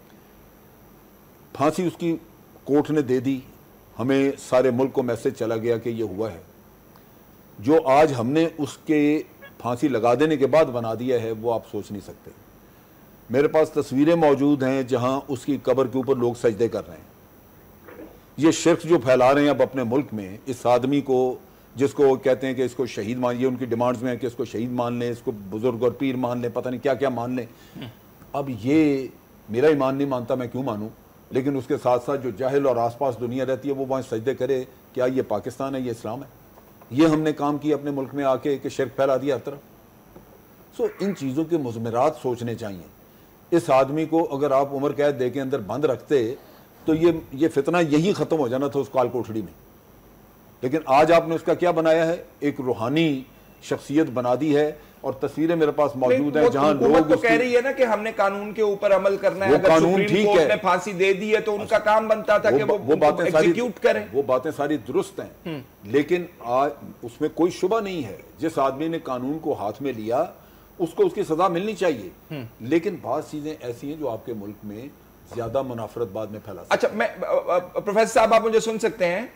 फांसी उसकी कोर्ट ने दे दी, हमें सारे मुल्क को मैसेज चला गया कि ये हुआ है। जो आज हमने उसके फांसी लगा देने के बाद बना दिया है, वो आप सोच नहीं सकते। मेरे पास तस्वीरें मौजूद हैं जहां उसकी कब्र के ऊपर लोग सजदे कर रहे हैं। ये शिर्क जो फैला रहे हैं अब अपने मुल्क में, इस आदमी को जिसको कहते हैं कि इसको शहीद मान, ये उनकी डिमांड्स में है कि इसको शहीद मान लें, इसको बुजुर्ग और पीर मान लें, पता नहीं क्या क्या मान लें। अब ये मेरा ईमान नहीं मानता, मैं क्यों मानूं? लेकिन उसके साथ साथ जो जाहिल और आसपास दुनिया रहती है वो वहाँ सजदे करे। क्या ये पाकिस्तान है, ये इस्लाम है? ये हमने काम किया अपने मुल्क में आके कि शिर्क फैला दिया हर तरफ। सो इन चीज़ों के मुज़मरात सोचने चाहिए। इस आदमी को अगर आप उम्र कैद दे के अंदर बंद रखते तो ये फितना यही ख़त्म हो जाना था उस काल कोठड़ी में। लेकिन आज आपने उसका क्या बनाया है? एक रूहानी शख्सियत बना दी है। और तस्वीरें मेरे पास मौजूद हैं जहां लोग तो कह रही है ना कि हमने कानून के ऊपर अमल करना है। अगर कानून ठीक है, फांसी दे दी है तो उनका काम बनता था कि वो बातें एग्जीक्यूट करें। वो बातें सारी दुरुस्त हैं, लेकिन आज उसमें कोई शुबा नहीं है। जिस आदमी ने कानून को हाथ में लिया उसको उसकी सजा मिलनी चाहिए। लेकिन बहुत चीजें ऐसी हैं जो आपके मुल्क में ज्यादा मुनाफरत बाद में फैला। अच्छा, मैं प्रोफेसर साहब, आप मुझे सुन सकते हैं?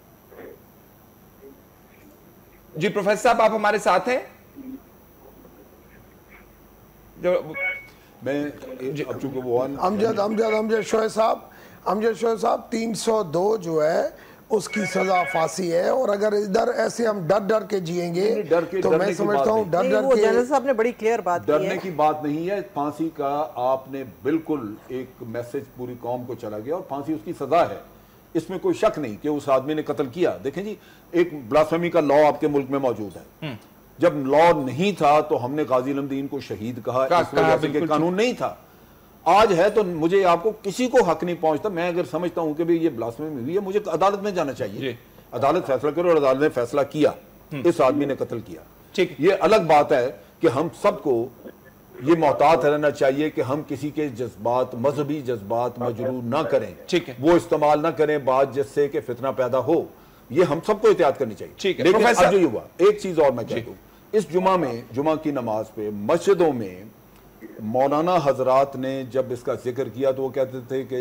जी प्रोफेसर साहब, आप हमारे साथ हैं? जो मैं अब चूंकि वो अमजद शोएब साहब 302 जो है उसकी सजा फांसी है। और अगर इधर ऐसे हम डर डर के जिएंगे तो मैं समझता हूँ डर डर के। जनरल साहब ने बड़ी क्लियर बात की है। डरने की बात नहीं है। फांसी का आपने बिल्कुल एक मैसेज पूरी कौम को चला गया और फांसी उसकी सजा है, इसमें कोई शक नहीं कि उस आदमी ने कत्ल किया। देखें जी, एक ब्लास्फेमी का लॉ आपके मुल्क में मौजूद है। जब लॉ नहीं था तो हमने गाजी इल्मुद्दीन को शहीद कहा, इस वजह से कि कानून नहीं था। आज है तो मुझे आपको किसी को हक नहीं पहुंचता। मैं अगर समझता हूं कि भाई ये ब्लास्फेमी हुई है, मुझे अदालत में जाना चाहिए, अदालत फैसला करे, और अदालत ने फैसला किया इस आदमी ने कत्ल किया। ठीक, ये अलग बात है कि हम सबको ये मोहतात रहना चाहिए कि हम किसी के जज्बात, मजहबी जज्बात मजरूर ना करें। ठीक है, वो इस्तेमाल ना करें बात जिससे कि फितना पैदा हो। ये हम सबको एहतियात करनी चाहिए। ठीक है, लेकिन आज जो हुआ, एक चीज और मैं कह दूं, इस जुमा की नमाज पे मस्जिदों में मौलाना हजरात ने जब इसका जिक्र किया तो वो कहते थे कि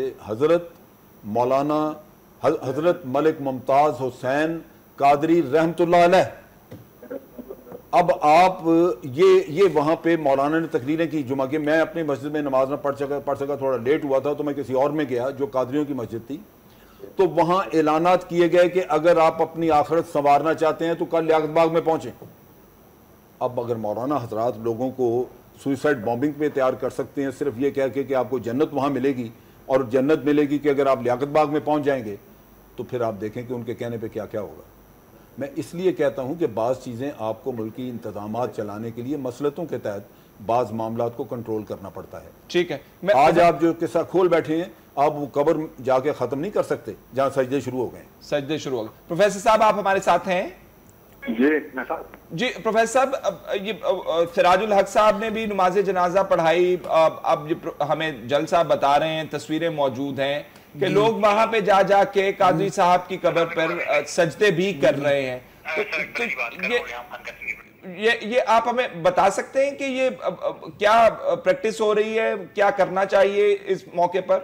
हजरत मलिक मुमताज हुसैन कादरी रहमतुल्लाह अलैह। अब आप ये वहां पे मौलाना ने तकरीरें की जुमा की। मैं अपनी मस्जिद में नमाज ना पढ़ सका, थोड़ा लेट हुआ था तो मैं किसी और में गया जो कादरियों की मस्जिद थी। तो वहां ऐलानात किए गए कि अगर आप अपनी आखिरत संवारना चाहते हैं तो कल लियाकत बाग में पहुंचे। अब अगर मौलाना हजरात लोगों को सुइसाइड बॉम्बिंग पे तैयार कर सकते हैं सिर्फ ये कह के कि आपको जन्नत वहां मिलेगी और जन्नत मिलेगी कि अगर आप लियाकत बाग में पहुंच जाएंगे, तो फिर आप देखें कि उनके कहने पे क्या क्या होगा। मैं इसलिए कहता हूं कि बाज़ चीज़ें आपको मुल्की इंतजामात चलाने के लिए मसलतों के तहत बाज़ मामलात को कंट्रोल करना पड़ता है। ठीक है, आज आप जो किस्सा खोल बैठे हैं, आप वो कब्र जाके ख़त्म नहीं कर सकते जहाँ सजदे शुरू हो गए। प्रोफेसर साहब, आप हमारे साथ हैं? जी प्रोफेसर साहब, ये सिराजुल हक साहब ने भी नमाज जनाजा पढ़ाई। अब हमें जल साहब बता रहे हैं, तस्वीरें मौजूद हैं, कि लोग वहां पे जा जाके कादरी साहब की कब्र पर सजदे भी कर रहे हैं। ये आप हमें बता सकते हैं कि ये क्या प्रैक्टिस हो रही है, क्या करना चाहिए इस मौके पर?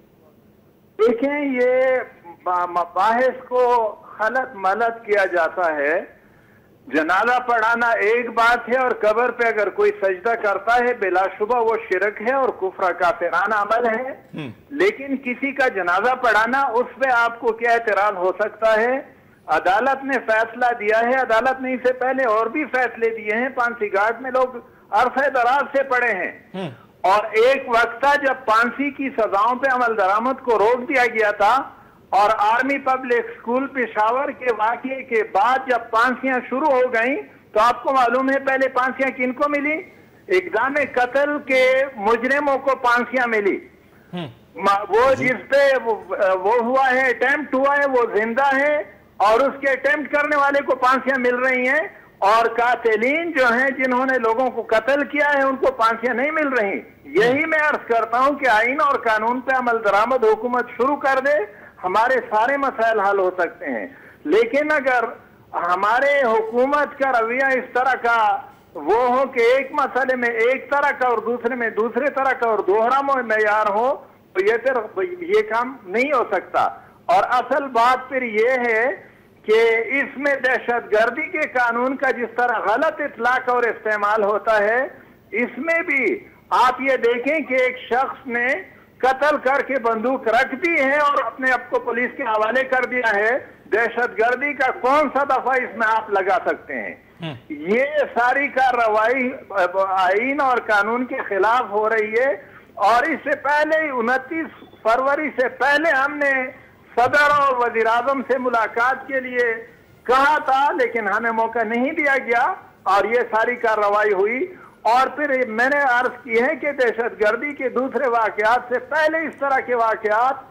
देखें, ये बाहिस को खलत मलत किया जाता है। जनाजा पढ़ाना एक बात है और कब्र पे अगर कोई सजदा करता है बिलाशुबा वो शिरक है और कुफ्र काफिराना अमल है। लेकिन किसी का जनाजा पढ़ाना, उस पे आपको क्या एतराज हो सकता है? अदालत ने फैसला दिया है। अदालत ने इससे पहले और भी फैसले दिए हैं। फांसी घाट में लोग अरसे दराज से पड़े हैं और एक वक्त था जब फांसी की सजाओं पे अमल दरामद को रोक दिया गया था और आर्मी पब्लिक स्कूल पेशावर के वाकये के बाद जब फांसियां शुरू हो गई तो आपको मालूम है पहले फांसियां किनको मिली? इक़दाम कत्ल के मुजरिमों को फांसियां मिली। वो जिसपे वो हुआ है, अटेम्प्ट हुआ है, वो जिंदा है और उसके अटेम्प्ट करने वाले को फांसियां मिल रही हैं और कातिलीन जो हैं जिन्होंने लोगों को कत्ल किया है उनको फांसियां नहीं मिल रही। यही मैं अर्ज करता हूं कि आईन और कानून पे अमल दरामद हुकूमत शुरू कर दे, हमारे सारे मसाइल हल हो सकते हैं। लेकिन अगर हमारे हुकूमत का रवैया इस तरह का वो हो कि एक मसले में एक तरह का और दूसरे में दूसरे तरह का और दोहरा मेयार हो तो ये फिर ये काम नहीं हो सकता। और असल बात फिर ये है कि इसमें दहशतगर्दी के कानून का जिस तरह गलत इतलाक और इस्तेमाल होता है, इसमें भी आप ये देखें कि एक शख्स ने कत्ल करके बंदूक रख दी है और अपने आप को पुलिस के हवाले कर दिया है। दहशतगर्दी का कौन सा दफा इसमें आप लगा सकते हैं? ये सारी कार्रवाई आईन और कानून के खिलाफ हो रही है। और इससे पहले 29 फरवरी से पहले हमने सदर और वजीर आजम से मुलाकात के लिए कहा था, लेकिन हमें मौका नहीं दिया गया और ये सारी कार्रवाई हुई। और फिर मैंने अर्ज की है कि दहशतगर्दी के दूसरे वाकयात से पहले इस तरह के वाकयात,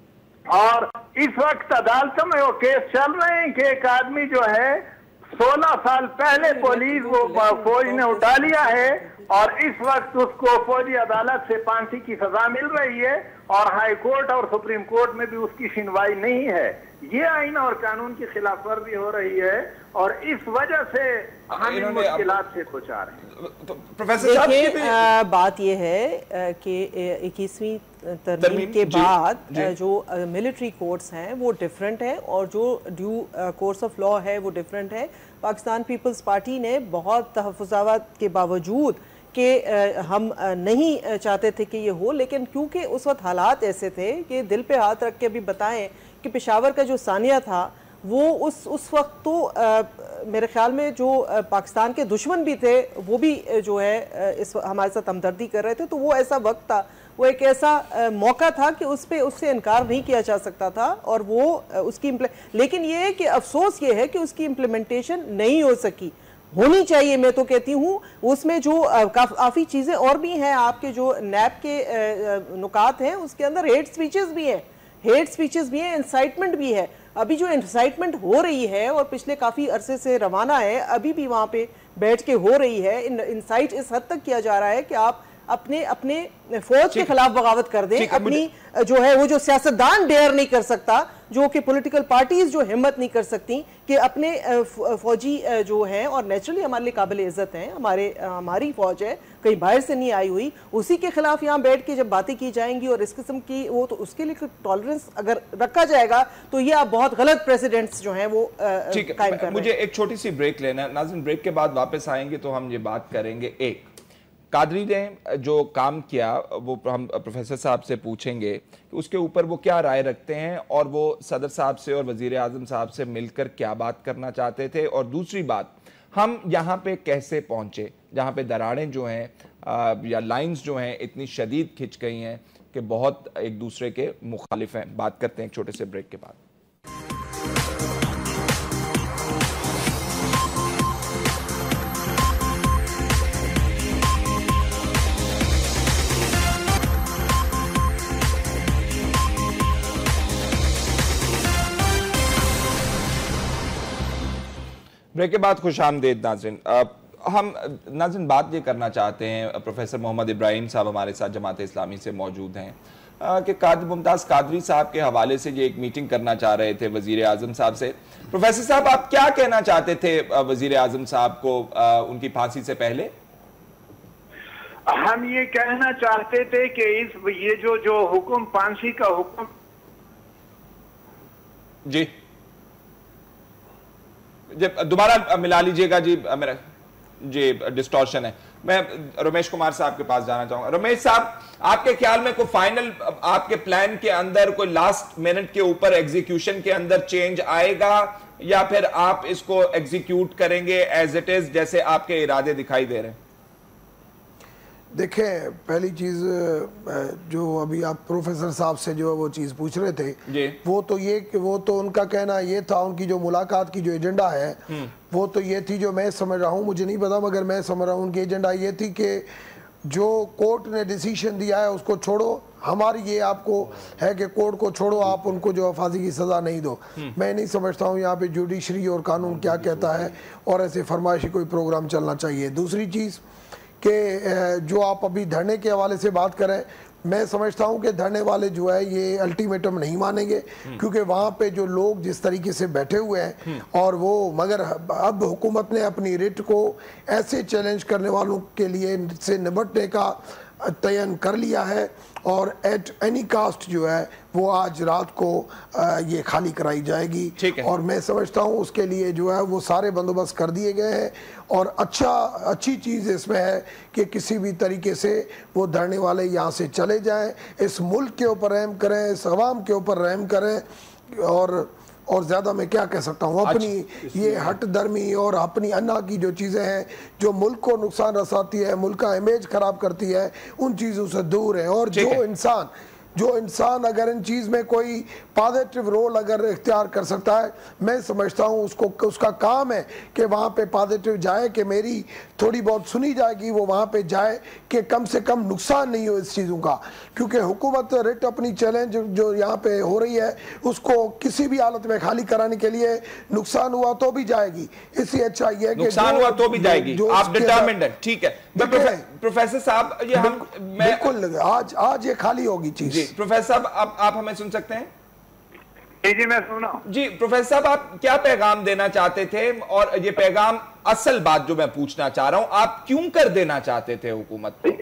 और इस वक्त अदालतों में वो केस चल रहे हैं कि एक आदमी जो है 16 साल पहले पुलिस वो फौज ने उठा लिया है और इस वक्त उसको फौजी अदालत से फांसी की सजा मिल रही है और हाई कोर्ट और सुप्रीम कोर्ट में भी उसकी सुनवाई नहीं है। ये आईन और कानून की खिलाफ वर्जी हो रही है और इस वजह से हम इन मुश्किलात से कुछ आ रहे हैं। तो प्रोफेसर देखिए, बात यह है कि 21वीं तरमीम के बाद जो मिलिट्री कोर्ट्स हैं वो डिफरेंट है और जो ड्यू कोर्स ऑफ लॉ है वो डिफरेंट है। पाकिस्तान पीपल्स पार्टी ने बहुत तहफ़्फ़ुज़ात के बावजूद कि हम नहीं चाहते थे कि ये हो, लेकिन क्योंकि उस वक्त हालात ऐसे थे कि दिल पे हाथ रख के अभी बताएं कि पेशावर का जो सानिया था वो उस वक्त तो मेरे ख्याल में जो पाकिस्तान के दुश्मन भी थे वो भी जो है इस हमारे साथ हमदर्दी कर रहे थे। तो वो ऐसा वक्त था, वो एक ऐसा मौका था कि उससे इनकार नहीं किया जा सकता था और वो उसकी लेकिन ये है कि अफसोस ये है कि उसकी इम्प्लीमेंटेशन नहीं हो सकी। होनी चाहिए, मैं तो कहती हूँ। उसमें जो काफ़ी चीज़ें और भी हैं, आपके जो नैब के नुकात हैं उसके अंदर हेट स्पीचेस भी हैं, इंसाइटमेंट भी है। अभी जो इंसाइटमेंट हो रही है और पिछले काफ़ी अरसे से रवाना है, अभी भी वहाँ पे बैठ के हो रही है, इंसाइट इस हद तक किया जा रहा है कि आप अपने फौज के खिलाफ बगावत कर दें। अपनी जो है वो जो सियासतदान डेयर नहीं कर सकता, जो कि पॉलिटिकल पार्टीज जो हिम्मत नहीं कर सकती कि अपने फौजी जो हैं और नेचुरली हमारे लिए काबिल इज्जत हैं, हमारी फौज है, कहीं बाहर से नहीं आई हुई, उसी के खिलाफ यहाँ बैठ के जब बातें की जाएंगी और इस किस्म की वो, तो उसके लिए टॉलरेंस अगर रखा जाएगा तो ये आप बहुत गलत प्रेसिडेंट्स जो हैं वो कायम कर रहे हैं। मुझे एक छोटी सी ब्रेक लेना, नाज़रीन ब्रेक के बाद वापस आएंगे तो हम ये बात करेंगे। एक कादरी ने जो काम किया वो हम प्रोफेसर साहब से पूछेंगे कि उसके ऊपर वो क्या राय रखते हैं और वो सदर साहब से और वजीर आजम साहब से मिलकर क्या बात करना चाहते थे। और दूसरी बात, हम यहाँ पे कैसे पहुँचे जहाँ पे दरारें जो हैं या लाइंस जो हैं इतनी शदीद खिंच गई हैं कि बहुत एक दूसरे के मुखालिफ हैं। बात करते हैं एक छोटे से ब्रेक के बाद। ब्रेक के बाद खुशामदीद नाज़रीन। हम नाज़रीन बात ये करना चाहते हैं, प्रोफेसर मोहम्मद इब्राहिम साहब हमारे साथ जमात इस्लामी से मौजूद हैं। कि कादर मुमताज कादरी साहब के हवाले से ये एक मीटिंग करना चाह रहे थे वजीर आजम साहब से। प्रोफेसर साहब, आप क्या कहना चाहते थे वजीर आजम साहब को उनकी फांसी से पहले? हम ये कहना चाहते थे कि ये जो हुक्म, फांसी का हुक्म, जी दोबारा मिला लीजिएगा जी, मेरा जी डिस्टॉर्शन है। मैं रमेश कुमार साहब के पास जाना चाहूंगा। रमेश साहब, आपके ख्याल में कोई फाइनल आपके प्लान के अंदर कोई लास्ट मिनट के ऊपर एग्जीक्यूशन के अंदर चेंज आएगा, या फिर आप इसको एग्जीक्यूट करेंगे एज इट इज जैसे आपके इरादे दिखाई दे रहे हैं? देखें, पहली चीज़ जो अभी आप प्रोफेसर साहब से जो वो चीज़ पूछ रहे थे, वो तो ये कि वो तो उनका कहना ये था, उनकी जो मुलाकात की जो एजेंडा है वो तो ये थी, जो मैं समझ रहा हूँ, मुझे नहीं पता मगर मैं समझ रहा हूँ उनकी एजेंडा ये थी कि जो कोर्ट ने डिसीजन दिया है उसको छोड़ो। हमारी ये आपको है कि कोर्ट को छोड़ो, आप उनको जो फांसी की सज़ा नहीं दो। मैं नहीं समझता हूँ यहाँ पे जुडिशरी और कानून क्या कहता है और ऐसे फरमाइशी कोई प्रोग्राम चलना चाहिए। दूसरी चीज़ कि जो आप अभी धरने के हवाले से बात करें, मैं समझता हूं कि धरने वाले जो है ये अल्टीमेटम नहीं मानेंगे, क्योंकि वहां पे जो लोग जिस तरीके से बैठे हुए हैं और वो, मगर अब हुकूमत ने अपनी रिट को ऐसे चैलेंज करने वालों के लिए से निपटने का तयन कर लिया है और एट एनी कास्ट जो है वो आज रात को ये खाली कराई जाएगी। और मैं समझता हूँ उसके लिए जो है वो सारे बंदोबस्त कर दिए गए हैं। और अच्छी चीज़ इसमें है कि किसी भी तरीके से वो धरने वाले यहाँ से चले जाएं, इस मुल्क के ऊपर रहम करें, इस अवाम के ऊपर रहम करें। और ज़्यादा मैं क्या कह सकता हूँ, अपनी ये हट दर्मी और अपनी अन्ना की जो चीज़ें हैं जो मुल्क को नुकसान रसाती है, मुल्क का इमेज ख़राब करती है, उन चीज़ों से दूर है। और जो इंसान अगर इन चीज़ में कोई पॉजिटिव रोल अगर इख्तियार कर सकता है, मैं समझता हूँ उसका काम है कि वहाँ पे पॉजिटिव जाए, कि मेरी थोड़ी बहुत सुनी जाएगी, वो वहाँ पे जाए कि कम से कम नुकसान नहीं हो इस चीज़ों का। क्योंकि हुकूमत रिट अपनी चैलेंज जो यहाँ पे हो रही है उसको किसी भी हालत में खाली कराने के लिए नुकसान हुआ तो भी जाएगी, इसलिए अच्छा ये है कि नुकसान हुआ तो भी जाएगी, आप डिटरमिन्ड हैं। ठीक है प्रोफेसर साहब, ये हम बिल्कुल आज ये खाली होगी चीज। प्रोफेसर साहब, आप हमें सुन सकते हैं? जी मैं सुन रहा हूं। जी प्रोफेसर साहब, आप क्या पैगाम देना चाहते थे? और ये पैगाम, असल बात जो मैं पूछना चाह रहा हूं, आप क्यों कर देना चाहते थे हुकूमत को?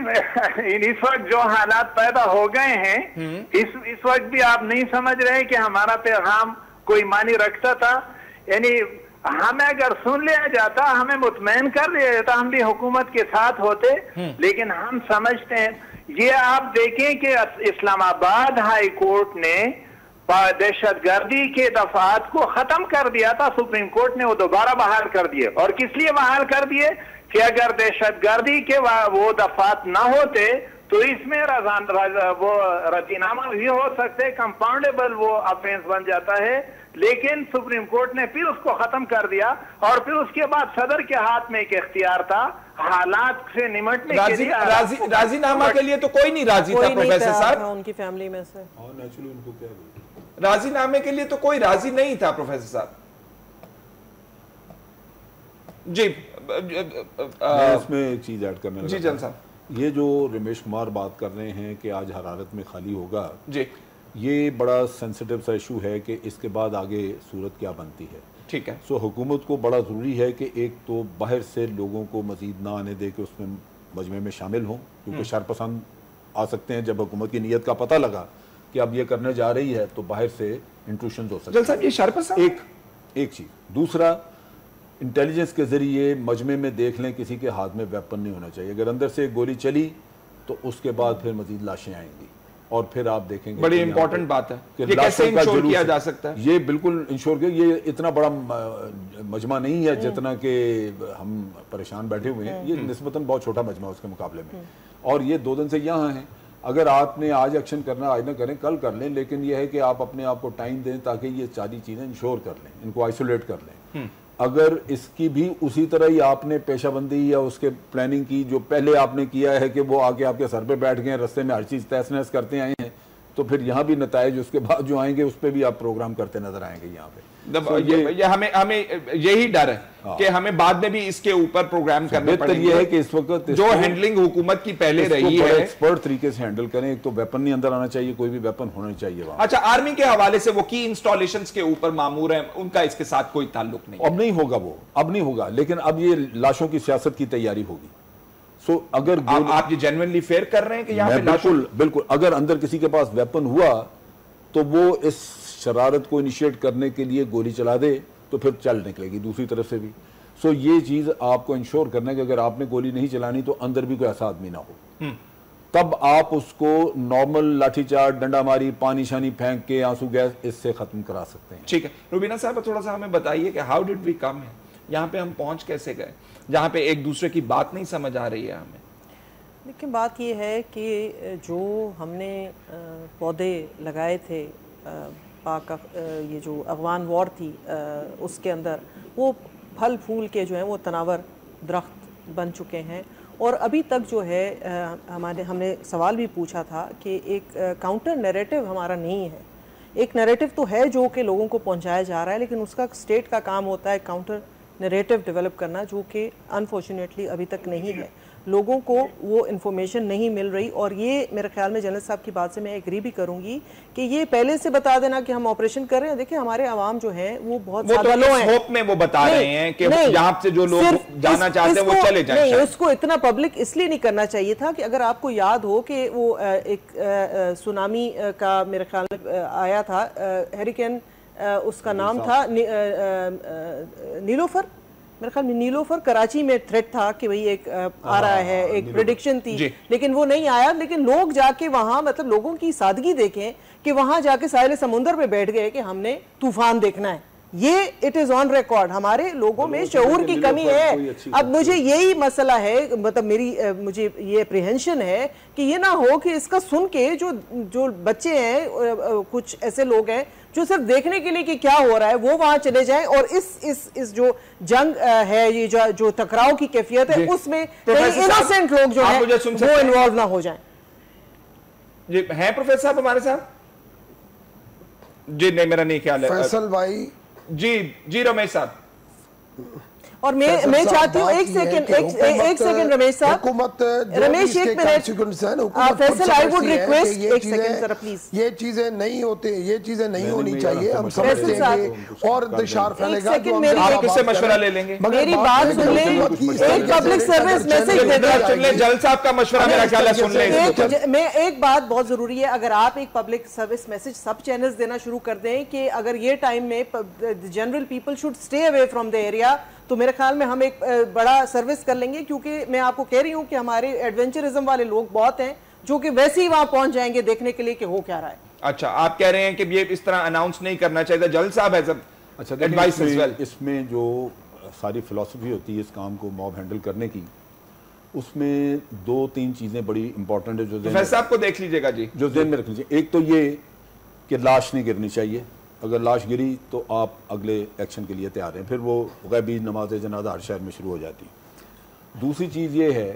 इस वक्त जो हालात पैदा हो गए हैं, इस वक्त भी आप नहीं समझ रहे कि हमारा पैगाम कोई मानी रखता था। यानी हमें अगर सुन लिया जाता, हमें मुतमईन कर दिया जाता, हम भी हुकूमत के साथ होते। लेकिन हम समझते हैं, ये आप देखें कि इस्लामाबाद हाई कोर्ट ने दहशतगर्दी के दफात को खत्म कर दिया था, सुप्रीम कोर्ट ने वो दोबारा बहाल कर दिए। और किस लिए बहाल कर दिए? कि अगर दहशतगर्दी के वो दफात ना होते तो इसमें वो रजीनामा भी हो सकते, कंपाउंडेबल वो ऑफेंस बन जाता है। लेकिन सुप्रीम कोर्ट ने फिर उसको खत्म कर दिया और फिर उसके बाद सदर के हाथ में एक इख्तियार था हालात से निपटने के लिए। राजीनामा के लिए तो कोई नहीं राजी था प्रोफेसर साहब, उनकी फैमिली में से नेचुरली उनको क्या राजीनामे के लिए तो कोई राजी नहीं था प्रोफेसर साहब। जी इसमें एक चीज ऐड करने लगा। जी जन साहब, ये जो रमेश कुमार बात कर रहे हैं कि आज हरारत में खाली होगा, जी ये बड़ा सेंसिटिव सा इशू है कि इसके बाद आगे सूरत क्या बनती है। ठीक है, सो हुकूमत को बड़ा ज़रूरी है कि एक तो बाहर से लोगों को मजीद ना आने दे के उसमें मजमे में शामिल हों, क्योंकि शरपसंद आ सकते हैं। जब हुकूमत की नीयत का पता लगा कि अब ये करने जा रही है तो बाहर से इंट्रूशन हो सकते हैं। ये शरपसंद एक चीज़। दूसरा, इंटेलिजेंस के जरिए मजमे में देख लें किसी के हाथ में वेपन नहीं होना चाहिए। अगर अंदर से एक गोली चली तो उसके बाद फिर मजीद लाशें आएंगी और फिर आप देखेंगे। बड़ी इंपॉर्टेंट बात है कि ये कैसे इंश्योर किया जा सकता है? ये बिल्कुल इंश्योर किया। ये इतना बड़ा मजमा नहीं है जितना कि हम परेशान बैठे हुए हैं। ये निस्बतन बहुत छोटा मजमा उसके मुकाबले में, और ये 2 दिन से यहाँ हैं। अगर आपने आज एक्शन करना, आज ना करें, कल कर लें, लेकिन यह है कि आप अपने आप को टाइम दें ताकि ये सारी चीज़ें इंश्योर कर लें, इनको आइसोलेट कर लें। अगर इसकी भी उसी तरह ही आपने पेशाबंदी या उसके प्लानिंग की जो पहले आपने किया है कि वो आके आपके सर पे बैठ गए, रास्ते में हर चीज़ तहस नहस करते आए हैं, तो फिर यहाँ भी नताइज उसके बाद जो आएंगे उस पर भी आप प्रोग्राम करते नजर आएंगे यहाँ पे। ये हमें यही डर है कि हमें बाद में भी इसके ऊपर प्रोग्राम करने पड़ेंगे। ये है कि इस वक्त जो हैंडलिंग हुकूमत की पहले रही है, एक्सपर्ट तरीके से हैंडल करें। एक तो वेपन नहीं अंदर आना चाहिए, कोई भी वेपन होना चाहिए वहां। अच्छा, आर्मी के हवाले से वो की इंस्टॉलेशंस के ऊपर मामूर है, उनका इसके साथ कोई ताल्लुक नहीं। अब नहीं होगा, वो अब नहीं होगा, लेकिन अब ये लाशों की सियासत की तैयारी होगी। सो अगर आप ये जेन्युइनली फेयर कर रहे हैं कि यहाँ पे बिल्कुल अगर अंदर किसी के पास वेपन हुआ तो वो इस शरारत को इनिशिएट करने के लिए गोली चला दे तो फिर चल निकलेगी दूसरी तरफ से भी। सो ये चीज आपको इंश्योर करना है कि अगर आपने गोली नहीं चलानी तो अंदर भी कोई ऐसा आदमी ना हो, तब आप उसको नॉर्मल लाठीचार्ज, डंडा मारी, पानी शानी फेंक के, आंसू गैस, इससे खत्म करा सकते हैं। ठीक है रुबीना साहब, थोड़ा सा हमें बताइए कि हाउ डिड वी कम है, यहाँ पे हम पहुंच कैसे गए जहाँ पे एक दूसरे की बात नहीं समझ आ रही है हमें। देखिए बात ये है कि जो हमने पौधे लगाए थे पाक ये जो अफगान वॉर थी उसके अंदर, वो फल फूल के जो हैं वो तनावर दरख्त बन चुके हैं। और अभी तक जो है हमने सवाल भी पूछा था कि एक काउंटर नैरेटिव हमारा नहीं है। एक नैरेटिव तो है जो कि लोगों को पहुंचाया जा रहा है, लेकिन उसका स्टेट का काम होता है काउंटर नैरेटिव डेवलप करना, जो कि अनफॉर्चुनेटली अभी तक नहीं है। लोगों को वो इन्फॉर्मेशन नहीं मिल रही। और ये मेरे ख्याल में जनरल साहब की बात से मैं एग्री भी करूंगी कि ये पहले से बता देना कि हम ऑपरेशन कर रहे हैं। देखिए हमारे आवाम जो है वो बहुत सादा लोग हैं, होप में वो बता रहे हैं कि यहाँ से जो लोग जाना चाहते हैं वो चले जाएं। नहीं, उसको इतना पब्लिक इसलिए नहीं करना चाहिए था कि अगर आपको याद हो कि वो एक सुनामी का मेरे ख्याल में आया था, हैरिकेन, उसका नाम था नीलोफर, मेरे ख्याल में नीलोफर, कराची में थ्रेट था कि भाई एक आ रहा है, एक प्रेडिक्शन थी, लेकिन वो नहीं आया। लेकिन लोग जाके वहां, मतलब लोगों की सादगी देखें कि वहां जाके साहिल समुंदर पे बैठ गए कि हमने तूफान देखना है। ये इट इज ऑन रिकॉर्ड। हमारे लोगों में शऊर की कमी है। अब मुझे यही मसला है, मतलब मुझे ये अप्रीहेंशन है कि ये ना हो कि इसका सुन के जो बच्चे हैं, कुछ ऐसे लोग हैं जो सिर्फ देखने के लिए कि क्या हो रहा है, वो वहां चले जाएं और इस जो जंग है, ये जो टकराव की कैफियत है, उसमें इनोसेंट लोग जो हैं वो इन्वॉल्व ना हो जाएं। जी हैं प्रोफेसर साहब हमारे साथ? जी नहीं, मेरा नहीं ख्याल है। फैसल भाई जी रमेश साहब। और मैं चाहती हूँ एक सेकंड रमेश साहब, रमेश एक minute, Faisal I would request एक सेकंड सर प्लीज। ये चीजें नहीं होती, ये चीजें नहीं होनी चाहिए, हम समझते हैं और इंतशार फैलेगा। आप किससे मशवरा ले लेंगे? मेरी बात सुन लें, एक पब्लिक सर्विस मैसेज दे दें। जल साहब का मशवरा मेरा ख्याल है सुन लें। मैं एक बात बहुत जरूरी है, अगर आप एक पब्लिक सर्विस मैसेज सब चैनल्स देना शुरू कर दें कि अगर ये टाइम में general public should stay away from the area, तो मेरे ख्याल में हम एक बड़ा सर्विस कर लेंगे। क्योंकि मैं आपको कह रही हूं कि हमारे एडवेंचरिज्म वाले लोग बहुत हैं जो कि वैसे ही वहां पहुंच जाएंगे देखने के लिए कि हो क्या रहा है। अच्छा, आप कह रहे हैं कि ये इस तरह अनाउंस नहीं करना चाहिए। जल साहब है सब। अच्छा, एडवाइस एज वेल। इसमें जो सारी फिलॉसफी होती है इस काम को मॉब हैंडल करने की, उसमें 2-3 चीजें बड़ी इंपॉर्टेंट है जो फैसल साहब को देख लीजिएगा जी, जो ज़हन में रख लीजिए। एक तो ये कि लाश नहीं गिरनी चाहिए। अगर लाश गिरी तो आप अगले एक्शन के लिए तैयार हैं, फिर वो गैबी नमाज जनाजा हर शहर में शुरू हो जाती। दूसरी चीज़ ये है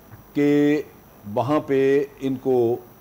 कि वहाँ पे इनको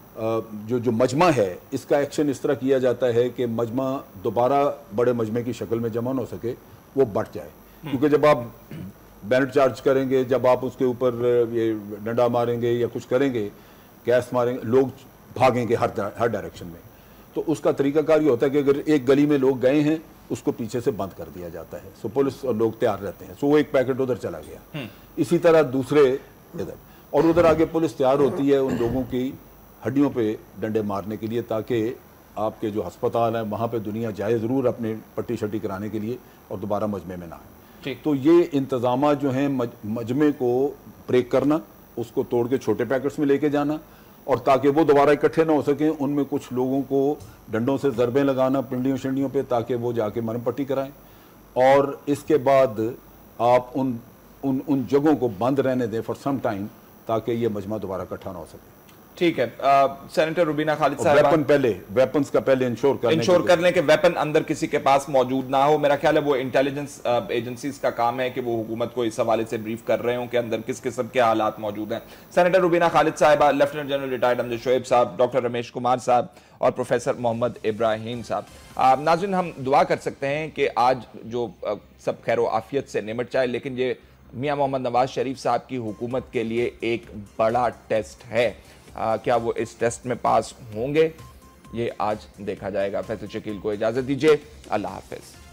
जो मजमा है, इसका एक्शन इस तरह किया जाता है कि मजमा दोबारा बड़े मजमे की शक्ल में जमा हो सके, वो बढ़ जाए। क्योंकि जब आप बैनर चार्ज करेंगे, जब आप उसके ऊपर ये डंडा मारेंगे या कुछ करेंगे, गैस मारेंगे, लोग भागेंगे हर डायरेक्शन में। तो उसका तरीकाकार ये होता है कि अगर एक गली में लोग गए हैं, उसको पीछे से बंद कर दिया जाता है। सो पुलिस और लोग तैयार रहते हैं। सो वो एक पैकेट उधर चला गया, इसी तरह दूसरे इधर, और उधर आगे पुलिस तैयार होती है उन लोगों की हड्डियों पे डंडे मारने के लिए, ताकि आपके जो अस्पताल हैं वहाँ पे दुनिया जाए ज़रूर अपने पट्टी शट्टी कराने के लिए और दोबारा मजमे में ना आए। तो ये इंतजाम जो हैं, मजमे को ब्रेक करना, उसको तोड़ के छोटे पैकेट्स में लेके जाना, और ताकि वो दोबारा इकट्ठे ना हो सकें, उनमें कुछ लोगों को डंडों से ज़रबें लगाना पिंडियों शंडियों पे, ताकि वो जाके मरम पट्टी कराएं। और इसके बाद आप उन जगहों को बंद रहने दें फॉर सम टाइम, ताकि ये मजमा दोबारा इकट्ठा ना हो सके। ठीक है। सेनेटर रुबीना खालिद साहब, वेपन पहले, वेपन्स का पहले इंश्योर कर लें कि वेपन अंदर किसी के पास मौजूद ना हो। मेरा ख्याल है वो इंटेलिजेंस एजेंसीज का काम है कि वो हुकूमत को इस हवाले से ब्रीफ कर रहे हो कि अंदर किस किस्म के हालात मौजूद हैं। सेनेटर रुबीना खालिद साहिबा, lieutenant general retired Amjad Shoaib साहब, डॉक्टर रमेश कुमार साहब और प्रोफेसर मोहम्मद इब्राहिम साहब। नाज़रीन, हम दुआ कर सकते हैं कि आज जो सब खैर आफियत से निमट जाए, लेकिन ये मियां मोहम्मद नवाज शरीफ साहब की हुकूमत के लिए एक बड़ा टेस्ट है। क्या वो इस टेस्ट में पास होंगे, ये आज देखा जाएगा। फैसल शकील को इजाजत दीजिए, अल्लाह हाफिज।